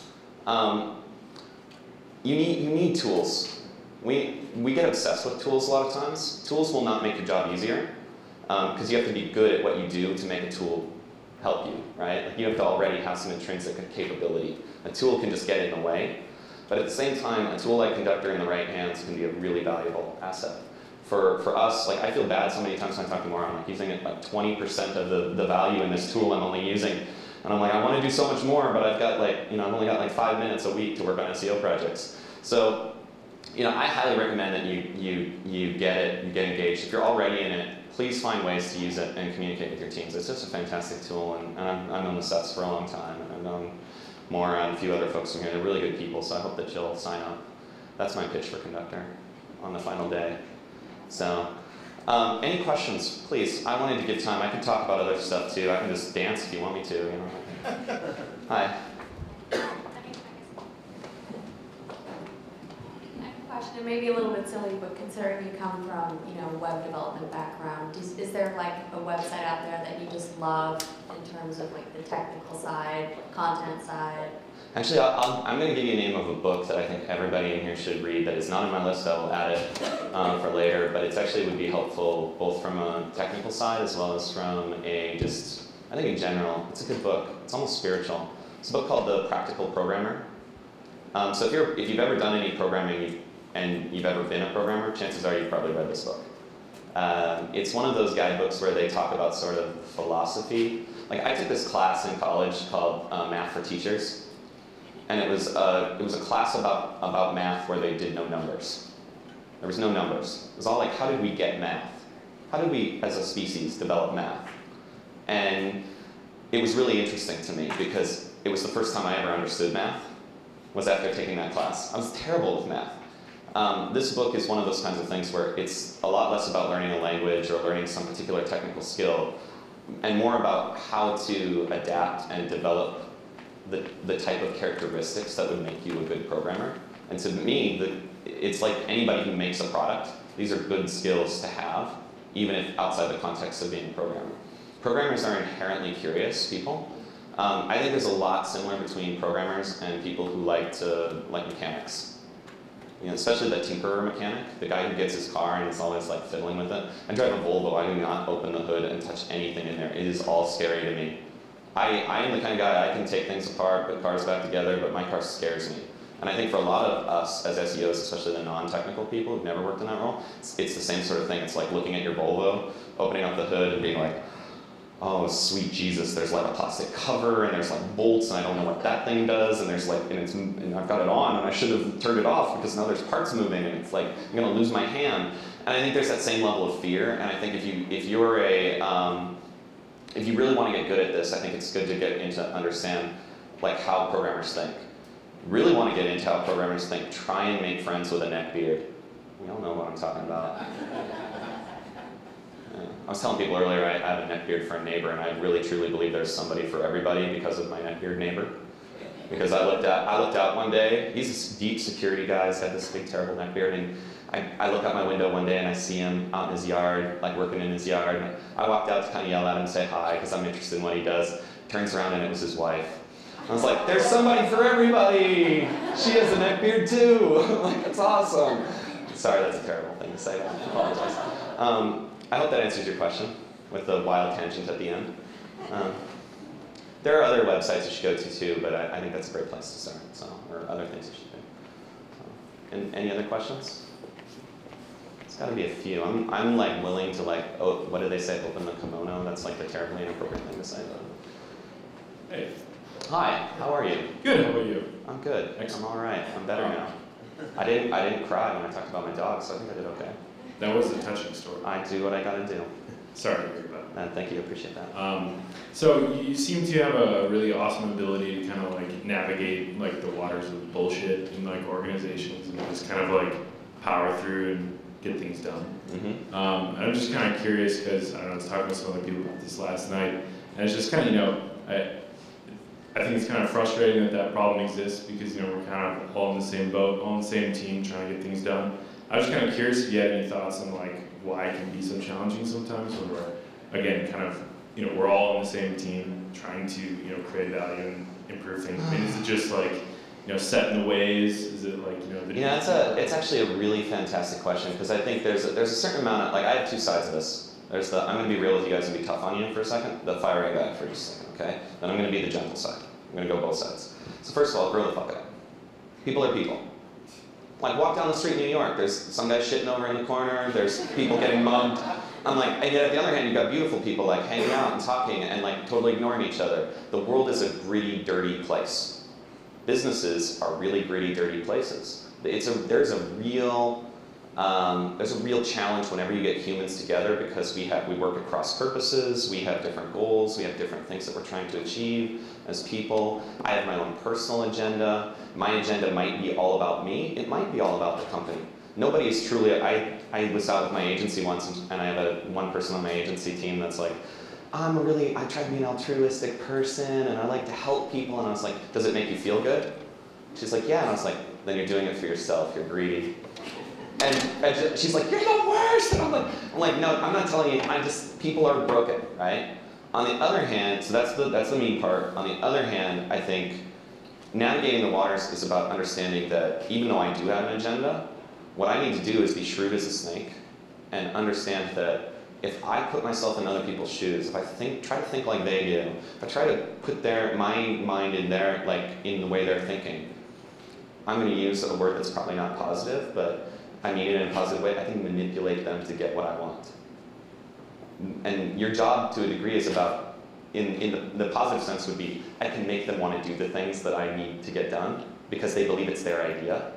Speaker 1: You need tools. We get obsessed with tools a lot of times. Tools will not make your job easier because you have to be good at what you do to make a tool help you, right? Like you have to already have some intrinsic capability. A tool can just get in the way. But at the same time, a tool like Conductor in the right hands can be a really valuable asset. For us, like I feel bad so many times when I talk to more, I'm like using it like 20% of the value in this tool I'm only using. And I'm like, I want to do so much more, but I've got like, I've only got like 5 minutes a week to work on SEO projects. So, I highly recommend that you get it, you get engaged. If you're already in it, please find ways to use it and communicate with your teams. It's just a fantastic tool, and I've known the Seths for a long time, and I've known more and a few other folks from here. They're really good people, so I hope that you'll sign up. That's my pitch for Conductor on the final day. So, any questions, please? I wanted to give time. I can talk about other stuff too. I can just dance if you want me to. Hi.
Speaker 3: Question, it may be a little bit silly, but considering you come from, web development background, is there like a website out there that you just love in terms of like the technical side, content side?
Speaker 1: Actually, I'm going to give you a name of a book that I think everybody in here should read that is not on my list. I will add it for later, but it actually would be helpful both from a technical side as well as from I think in general, it's a good book. It's almost spiritual. It's a book called The Practical Programmer. So if you've ever done any programming and you've ever been a programmer, chances are you've probably read this book. It's one of those guidebooks where they talk about sort of philosophy. Like I took this class in college called Math for Teachers. And it was a class about math where they did no numbers. There was no numbers. It was all like, how did we get math? How did we, as a species, develop math? And it was really interesting to me because it was the first time I ever understood math, was after taking that class. I was terrible with math. This book is one of those kinds of things where it's a lot less about learning a language or learning some particular technical skill, and more about how to adapt and develop the type of characteristics that would make you a good programmer. And to me, it's like anybody who makes a product. These are good skills to have, even if outside the context of being a programmer. Programmers are inherently curious people. I think there's a lot similar between programmers and people who like mechanics. You know, especially the tinkerer mechanic, the guy who gets his car and is always like fiddling with it. I drive a Volvo, I do not open the hood and touch anything in there. It is all scary to me. I am the kind of guy, I can take things apart, put cars back together, but my car scares me. And I think for a lot of us as SEOs, especially the non-technical people who've never worked in that role, it's the same sort of thing. It's like looking at your Volvo, opening up the hood and being like, oh, sweet Jesus, there's like a plastic cover and there's like bolts and I don't know what that thing does and there's like, and I've got it on and I should have turned it off because now there's parts moving and it's like, I'm gonna lose my hand. And I think there's that same level of fear, and I think if you really want to get good at this, I think it's good to get into understand like how programmers think. Really want to get into how programmers think, try and make friends with a neckbeard. We all know what I'm talking about. I was telling people earlier I have a neckbeard for a neighbor, and I really truly believe there's somebody for everybody because of my neckbeard neighbor. Because I looked out one day, he's this deep security guy, he's got this big terrible neckbeard, and I look out my window one day and I see him out in his yard, like working in his yard. And I walked out to kind of yell at him and say hi because I'm interested in what he does. Turns around and it was his wife. I was like, there's somebody for everybody! She has a neckbeard too! Like, that's awesome! Sorry, that's a terrible thing to say, I apologize. I hope that answers your question with the wild tangent at the end. There are other websites you should go to too, but I think that's a great place to start, so, or other things you should do. And any other questions? It's got to be a few. I'm like willing to like, oh, what do they say? Open the kimono. That's like the terribly inappropriate thing to say. But.
Speaker 4: Hey.
Speaker 1: Hi. How are you?
Speaker 4: Good. How about you?
Speaker 1: I'm good.
Speaker 4: Excellent.
Speaker 1: I'm all right. I'm better now. I didn't cry when I talked about my dog, so I think I did okay.
Speaker 4: That was a touching story.
Speaker 1: I do what I got to do.
Speaker 4: Sorry to hear about that.
Speaker 1: Thank you. I appreciate that.
Speaker 4: So you seem to have a really awesome ability to kind of like navigate like the waters of bullshit in like organizations and just kind of like power through and get things done.
Speaker 1: Mm-hmm.
Speaker 4: I'm just kind of curious because I don't know, I was talking to some other people about this last night, and it's just kind of, I think it's kind of frustrating that that problem exists because we're kind of all in the same boat, all in the same team, trying to get things done. I was kind of curious if you had any thoughts on like why it can be so challenging sometimes when we're, again, kind of, we're all on the same team trying to, create value and improve things. I mean, is it just like, set in the ways? Is it like,
Speaker 1: it's actually a really fantastic question because I think there's a certain amount of, like, I have two sides of this. There's the, I'm going to be real with you guys and be tough on you for a second, the fiery guy for just a second, okay? Then I'm going to be the gentle side. I'm going to go both sides. So first of all, grow the fuck up. People are people. Like, walk down the street in New York, there's some guy shitting over in the corner, there's people getting mugged. I'm like, and yet at the other hand, you've got beautiful people like hanging out and talking and like totally ignoring each other. The world is a gritty, dirty place. Businesses are really gritty, dirty places. There's a real challenge whenever you get humans together because we work across purposes, we have different goals, we have different things that we're trying to achieve as people. I have my own personal agenda. My agenda might be all about me. It might be all about the company. Nobody is truly, I was out with my agency once and I have one person on my agency team that's like, I try to be an altruistic person and I like to help people, and I was like, does it make you feel good? She's like, yeah, and I was like, then you're doing it for yourself, you're greedy. And she's like, you're the worst! And I'm like, no, I'm not telling you, people are broken, right? On the other hand, so that's the mean part. On the other hand, I think navigating the waters is about understanding that even though I do have an agenda, what I need to do is be shrewd as a snake and understand that if I put myself in other people's shoes, if I try to think like they do, if I try to put my mind in in the way they're thinking, I'm going to use a word that's probably not positive, but I mean it in a positive way. I can manipulate them to get what I want. And your job, to a degree, is about, in the positive sense, would be I can make them want to do the things that I need to get done because they believe it's their idea.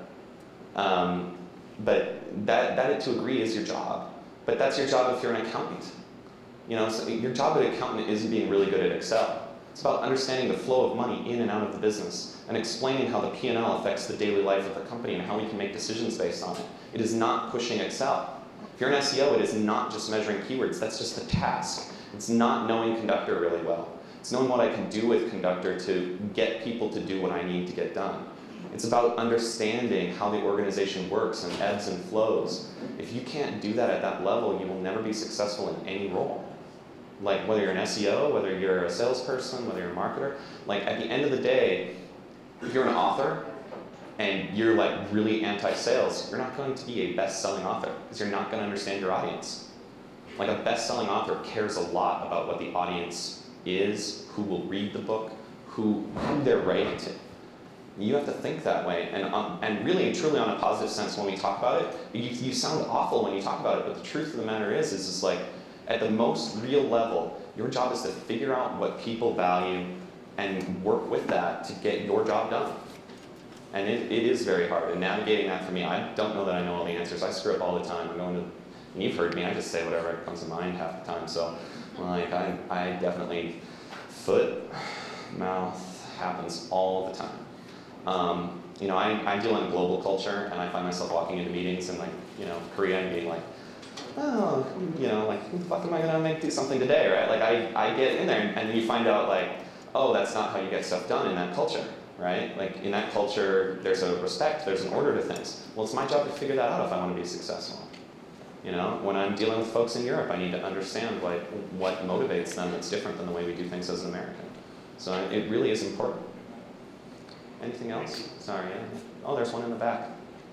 Speaker 1: But that, to agree, is your job. But that's your job if you're an accountant. So your job as an accountant isn't being really good at Excel. It's about understanding the flow of money in and out of the business and explaining how the P&L affects the daily life of the company and how we can make decisions based on it. It is not pushing Excel. If you're an SEO, it is not just measuring keywords. That's just a task. It's not knowing Conductor really well. It's knowing what I can do with Conductor to get people to do what I need to get done. It's about understanding how the organization works and ebbs and flows. If you can't do that at that level, you will never be successful in any role. Like whether you're an SEO, whether you're a salesperson, whether you're a marketer, like at the end of the day, if you're an author and you're like really anti-sales, you're not going to be a best-selling author because you're not going to understand your audience. Like a best-selling author cares a lot about what the audience is, who will read the book, who they're writing to. You have to think that way, and really and truly on a positive sense when we talk about it, you sound awful when you talk about it, but the truth of the matter is just like, at the most real level, your job is to figure out what people value and work with that to get your job done. And it is very hard, and navigating that for me, I don't know that I know all the answers. I screw up all the time. And you've heard me, I just say whatever comes to mind half the time, so like I definitely, foot, mouth happens all the time. You know, I deal in global culture, and I find myself walking into meetings in like, you know, Korea and being like, oh, you know, like, who the fuck am I gonna do something today, right? Like I get in there and you find out like, oh, that's not how you get stuff done in that culture, right? Like in that culture, there's a respect, there's an order to things. Well, it's my job to figure that out if I want to be successful. You know, when I'm dealing with folks in Europe, I need to understand like what motivates them that's different than the way we do things as an American. So it really is important. Anything else? Sorry. Oh, there's one in the back.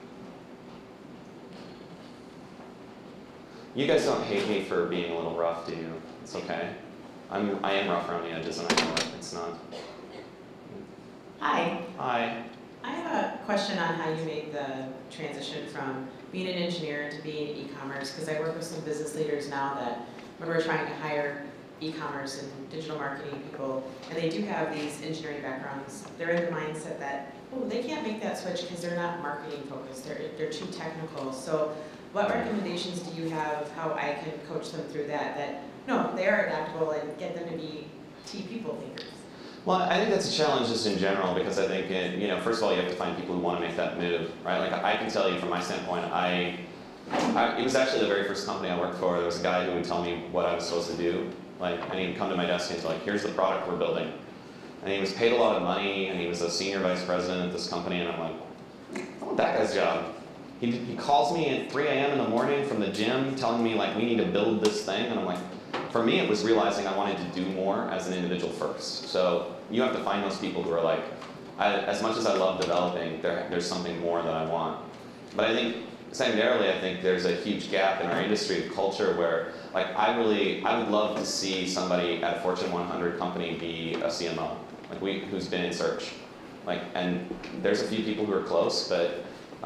Speaker 1: You guys don't hate me for being a little rough, do you? It's okay. I am rough around the edges, and I know it. It's not.
Speaker 5: Hi.
Speaker 1: Hi.
Speaker 5: I have a question on how you made the transition from being an engineer to being e-commerce, because I work with some business leaders now that when we're trying to hire e-commerce and digital marketing people, and they do have these engineering backgrounds, they're in the mindset that, oh, they can't make that switch because they're not marketing focused, they're too technical. So what recommendations do you have how I can coach them through that no, they are adaptable and get them to be people thinkers?
Speaker 1: Well, I think that's a challenge just in general, because I think, you know, first of all, you have to find people who want to make that move, right? Like I can tell you from my standpoint, it was actually the very first company I worked for. There was a guy who would tell me what I was supposed to do, like, and he'd come to my desk and he's like, here's the product we're building. And he was paid a lot of money, and he was a senior vice president at this company, and I'm like, I want that guy's job. He calls me at 3 a.m. in the morning from the gym telling me like, we need to build this thing, and I'm like, for me it was realizing I wanted to do more as an individual first. So you have to find those people who are like, as much as I love developing, there's something more that I want. But I think, secondarily, I think there's a huge gap in our industry of culture where, like, I would love to see somebody at a Fortune 100 company be a CMO, like who's been in search. Like, and there's a few people who are close, but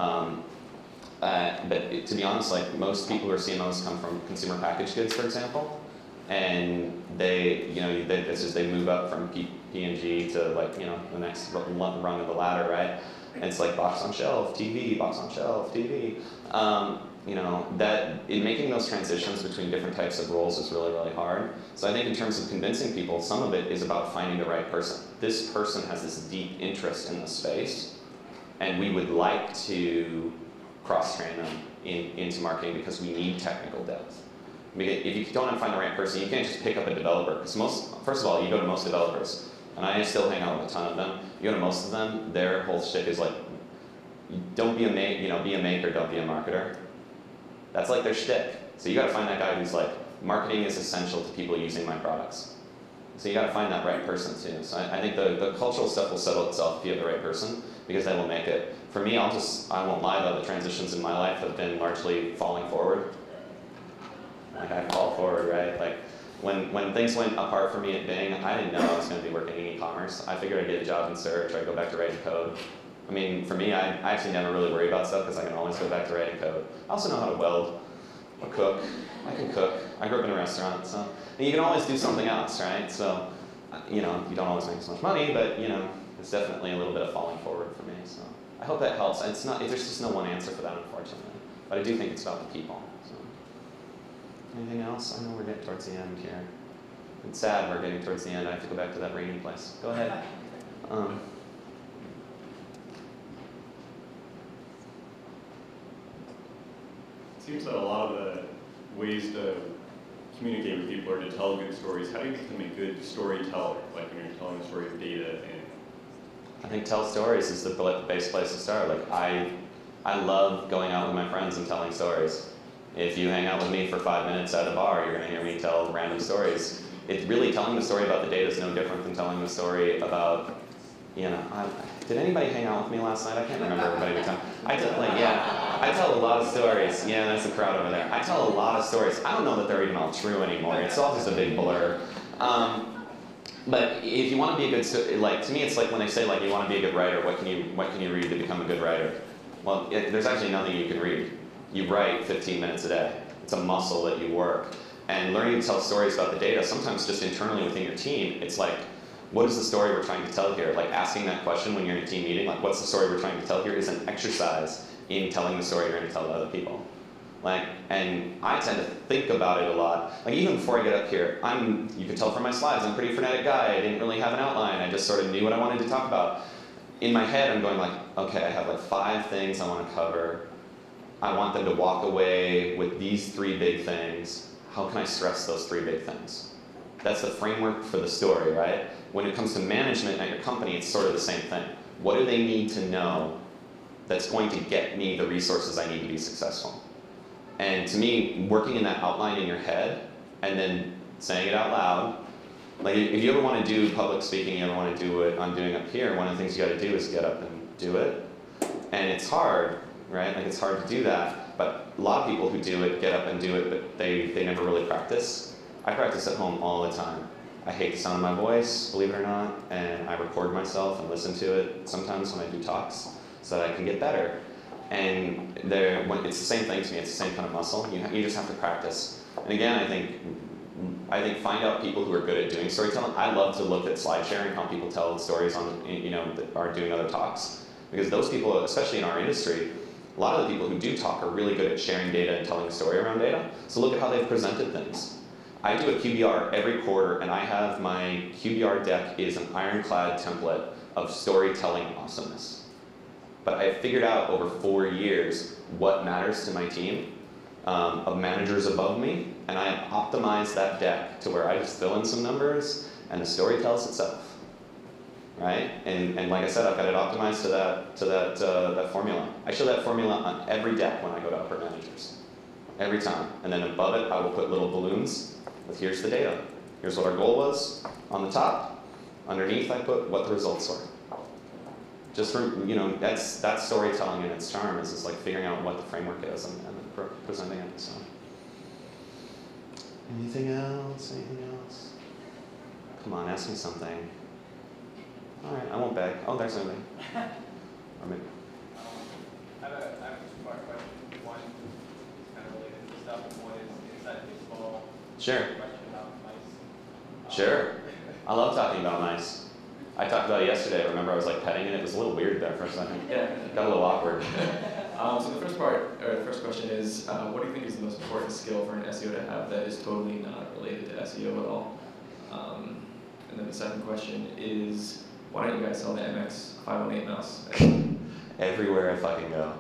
Speaker 1: to be honest, like most people who are CMOs come from consumer packaged goods, for example, and they move up from P&G to like, you know, the next rung of the ladder, right? And it's like box on shelf, TV, box on shelf, TV. You know, in making those transitions between different types of roles is really, really hard. So I think in terms of convincing people, some of it is about finding the right person. This person has this deep interest in the space, and we would like to cross-train them into marketing because we need technical depth. If you don't find the right person, you can't just pick up a developer. Because first of all, you go to most developers, and I still hang out with a ton of them. You go to most of them, their whole shtick is like, don't be a be a maker, don't be a marketer. That's like their shtick. So you got to find that guy who's like, marketing is essential to people using my products. So you got to find that right person too. So I think the cultural stuff will settle itself if you have the right person, because they will make it. For me, I won't lie though, the transitions in my life have been largely falling forward. Like I fall forward, right? Like when things went apart for me at Bing, I didn't know I was going to be working in e-commerce. I figured I'd get a job in search, I'd go back to writing code. I mean, for me, I actually never really worry about stuff because I can always go back to writing code. I also know how to weld or cook. I can cook. I grew up in a restaurant, so and you can always do something else, right? So, you know, you don't always make as much money, but you know, it's definitely a little bit of falling forward for me. So I hope that helps. It's not. There's just no one answer for that, unfortunately. But I do think it's about the people. So. Anything else? I know we're getting towards the end here. It's sad we're getting towards the end. I have to go back to that rainy place. Go ahead.
Speaker 6: Seems that a lot of the ways to communicate with people are to tell good stories. How do you become a good storyteller, like when you're telling a story of data and
Speaker 1: I think tell stories is the base place to start. Like I love going out with my friends and telling stories. If you hang out with me for 5 minutes at a bar, you're going to hear me tell random stories. It's really telling the story about the data is no different than telling the story about, did anybody hang out with me last night? I can't remember everybody at the time. I tell a lot of stories. Yeah, that's the crowd over there. I tell a lot of stories. I don't know that they're even all true anymore. It's all just a big blur. But if you want to be a good, to me, it's like when they say you want to be a good writer, what can you read to become a good writer? Well, there's actually nothing you can read. You write 15 minutes a day. It's a muscle that you work. And learning to tell stories about the data, sometimes just internally within your team, it's like, what is the story we're trying to tell here? Like asking that question when you're in a team meeting, like what's the story we're trying to tell here, is an exercise in telling the story you're going to tell to other people. And I tend to think about it a lot. Like even before I get up here, you can tell from my slides, I'm a pretty frenetic guy. I didn't really have an outline. I just sort of knew what I wanted to talk about. In my head, I'm going okay, I have 5 things I want to cover. I want them to walk away with these 3 big things. How can I stress those 3 big things? That's the framework for the story, right? When it comes to management at your company, it's sort of the same thing. What do they need to know that's going to get me the resources I need to be successful? And to me, working in that outline in your head and then saying it out loud, if you ever want to do public speaking, you ever want to do what I'm doing up here, one of the things you got to do is get up and do it. And it's hard, right? It's hard to do that. But a lot of people who do it get up and do it, but they never really practice. I practice at home all the time. I hate the sound of my voice, believe it or not, and I record myself and listen to it sometimes when I do talks so that I can get better. And it's the same thing to me. It's the same kind of muscle. You just have to practice. And again, I think find out people who are good at doing storytelling. I love to look at SlideShare and how people tell stories that are doing other talks, because those people, especially in our industry, a lot of the people who do talk are really good at sharing data and telling a story around data. So look at how they've presented things. I do a QBR every quarter, and I have my QBR deck is an ironclad template of storytelling awesomeness. But I figured out over 4 years what matters to my team of managers above me, and I have optimized that deck to where I just fill in some numbers, and the story tells itself, right? And like I said, I've got it optimized to that formula. I show that formula on every deck when I go to upper managers, every time. And then above it, I will put little balloons with here's the data. Here's what our goal was on the top. Underneath, I put what the results were. Just for, that's storytelling in its charm, is just figuring out what the framework is and presenting it. So, anything else? Come on, ask me something. All right, I won't beg. Oh, there's something. Or maybe.
Speaker 7: I have a 2-part question. One is kind of related to stuff, and one is inside baseball.
Speaker 1: Sure.
Speaker 7: Question about mice.
Speaker 1: Sure. I love talking about mice. I talked about it yesterday. Remember, I was petting it. It was a little weird there for a second.
Speaker 7: Yeah.
Speaker 1: Got a little awkward.
Speaker 7: So the first question is, what do you think is the most important skill for an SEO to have that is totally not related to SEO at all? And then the second question is, why don't you guys sell the MX518 mouse?
Speaker 1: Everywhere I fucking go.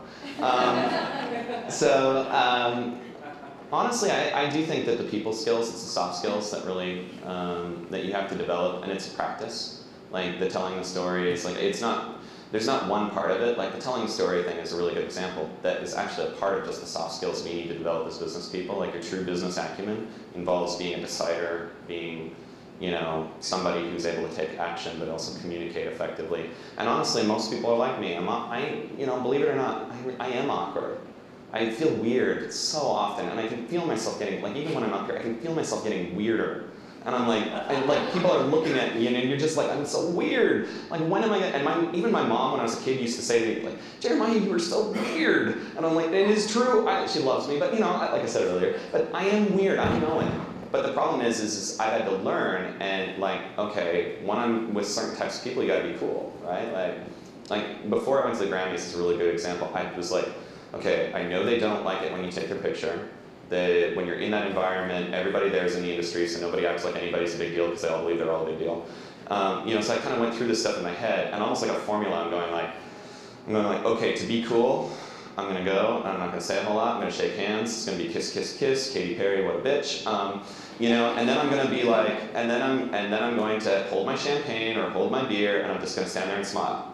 Speaker 1: Honestly, I do think that the people skills, it's the soft skills that really, that you have to develop, and it's practice. The telling the story, there's not one part of it. The telling the story thing is a really good example. That is actually a part of just the soft skills we need to develop as business people. Your true business acumen involves being a decider, being, somebody who's able to take action but also communicate effectively. And honestly, most people are like me. Believe it or not, I am awkward. I feel weird so often, and I can feel myself getting, even when I'm up here, I can feel myself getting weirder. And I'm people are looking at me, and you're just I'm so weird. When am I gonna, and even my mom, when I was a kid, used to say to me, Jeremiah, you are so weird. And I'm it is true. She loves me, but like I said earlier, but I am weird, I know it. But the problem is I've had to learn, and okay, when I'm with certain types of people, you gotta be cool, right? Before I went to the Grammys, this is a really good example. I was okay, I know they don't like it when you take their picture. When you're in that environment, everybody there is in the industry, so nobody acts like anybody's a big deal because they all believe they're all a big deal. So I kind of went through this stuff in my head, and almost like a formula, I'm going okay, to be cool, I'm gonna go, I'm not gonna say a whole lot, I'm gonna shake hands, it's gonna be kiss, kiss, kiss, Katy Perry, what a bitch, and then I'm gonna be and then I'm going to hold my champagne or hold my beer, and I'm just gonna stand there and smile.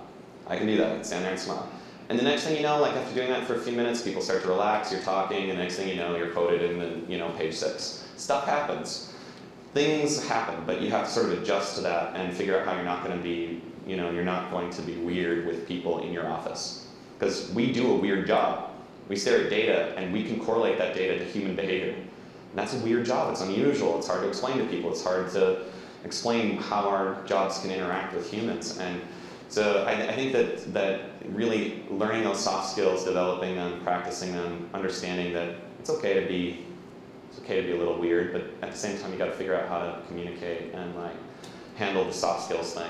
Speaker 1: I can do that. I can stand there and smile. And the next thing you know, like after doing that for a few minutes, people start to relax, you're talking, and the next thing you know, you're quoted in the, page 6. Stuff happens. Things happen, but you have to sort of adjust to that and figure out how you're not going to be, you're not going to be weird with people in your office. Because we do a weird job. We stare at data, and we can correlate that data to human behavior. And that's a weird job. It's unusual. It's hard to explain to people. It's hard to explain how our jobs can interact with humans. And so I think that really learning those soft skills, developing them, practicing them, understanding that it's okay to be a little weird, but at the same time you got to figure out how to communicate and handle the soft skills thing.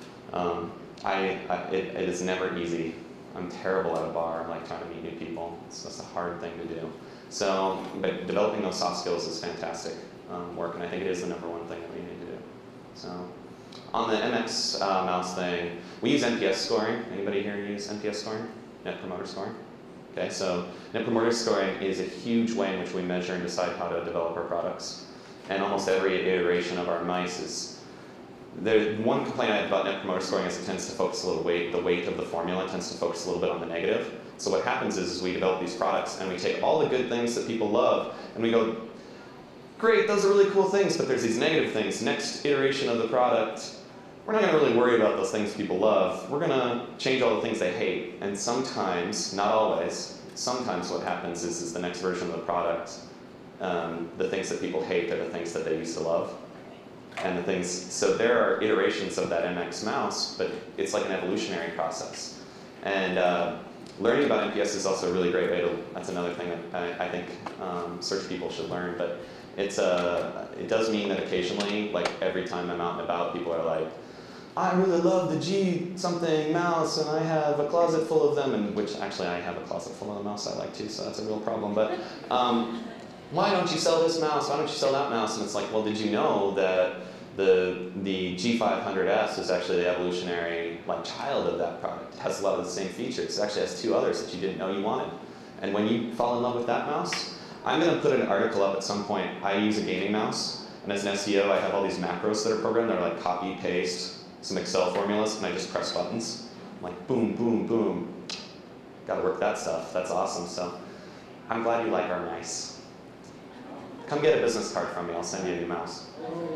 Speaker 1: It is never easy. I'm terrible at a bar, trying to meet new people. It's just a hard thing to do. So, but developing those soft skills is fantastic work, and I think it is the #1 thing that we need to do. So, on the MX mouse thing, we use NPS scoring. Anybody here use NPS scoring? Net Promoter Scoring? Okay, so Net Promoter Scoring is a huge way in which we measure and decide how to develop our products. And almost every iteration of our mice is, the one complaint I have about Net Promoter Scoring is it tends to focus a little the weight of the formula tends to focus a little bit on the negative. So what happens is we develop these products and we take all the good things that people love and we go, great, those are really cool things, but there's these negative things. Next iteration of the product, we're not going to really worry about those things people love. We're going to change all the things they hate. And sometimes, not always, sometimes what happens is the next version of the product, the things that people hate are the things that they used to love. And so there are iterations of that MX mouse, but it's like an evolutionary process. And learning about NPS is also a really great way that's another thing that I think search people should learn. But it does mean that occasionally, every time I'm out and about, people are like, I really love the G something mouse, and I have a closet full of them, and which actually I have a closet full of the mouse I like too, so that's a real problem. But why don't you sell this mouse? Why don't you sell that mouse? And it's like, well, did you know that the G500S is actually the evolutionary child of that product? It has a lot of the same features. It actually has 2 others that you didn't know you wanted. And when you fall in love with that mouse, I'm going to put an article up at some point. I use a gaming mouse, and as an SEO, I have all these macros that are programmed. They're like copy, paste, some Excel formulas, and I just press buttons. I'm like, boom, boom, boom. Got to work that stuff. That's awesome. So I'm glad you like our mice. Come get a business card from me. I'll send you a new mouse.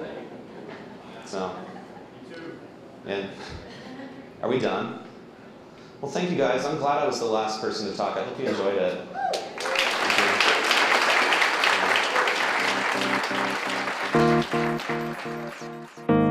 Speaker 1: So, and are we done? Well, thank you guys. I'm glad I was the last person to talk. I hope you enjoyed it.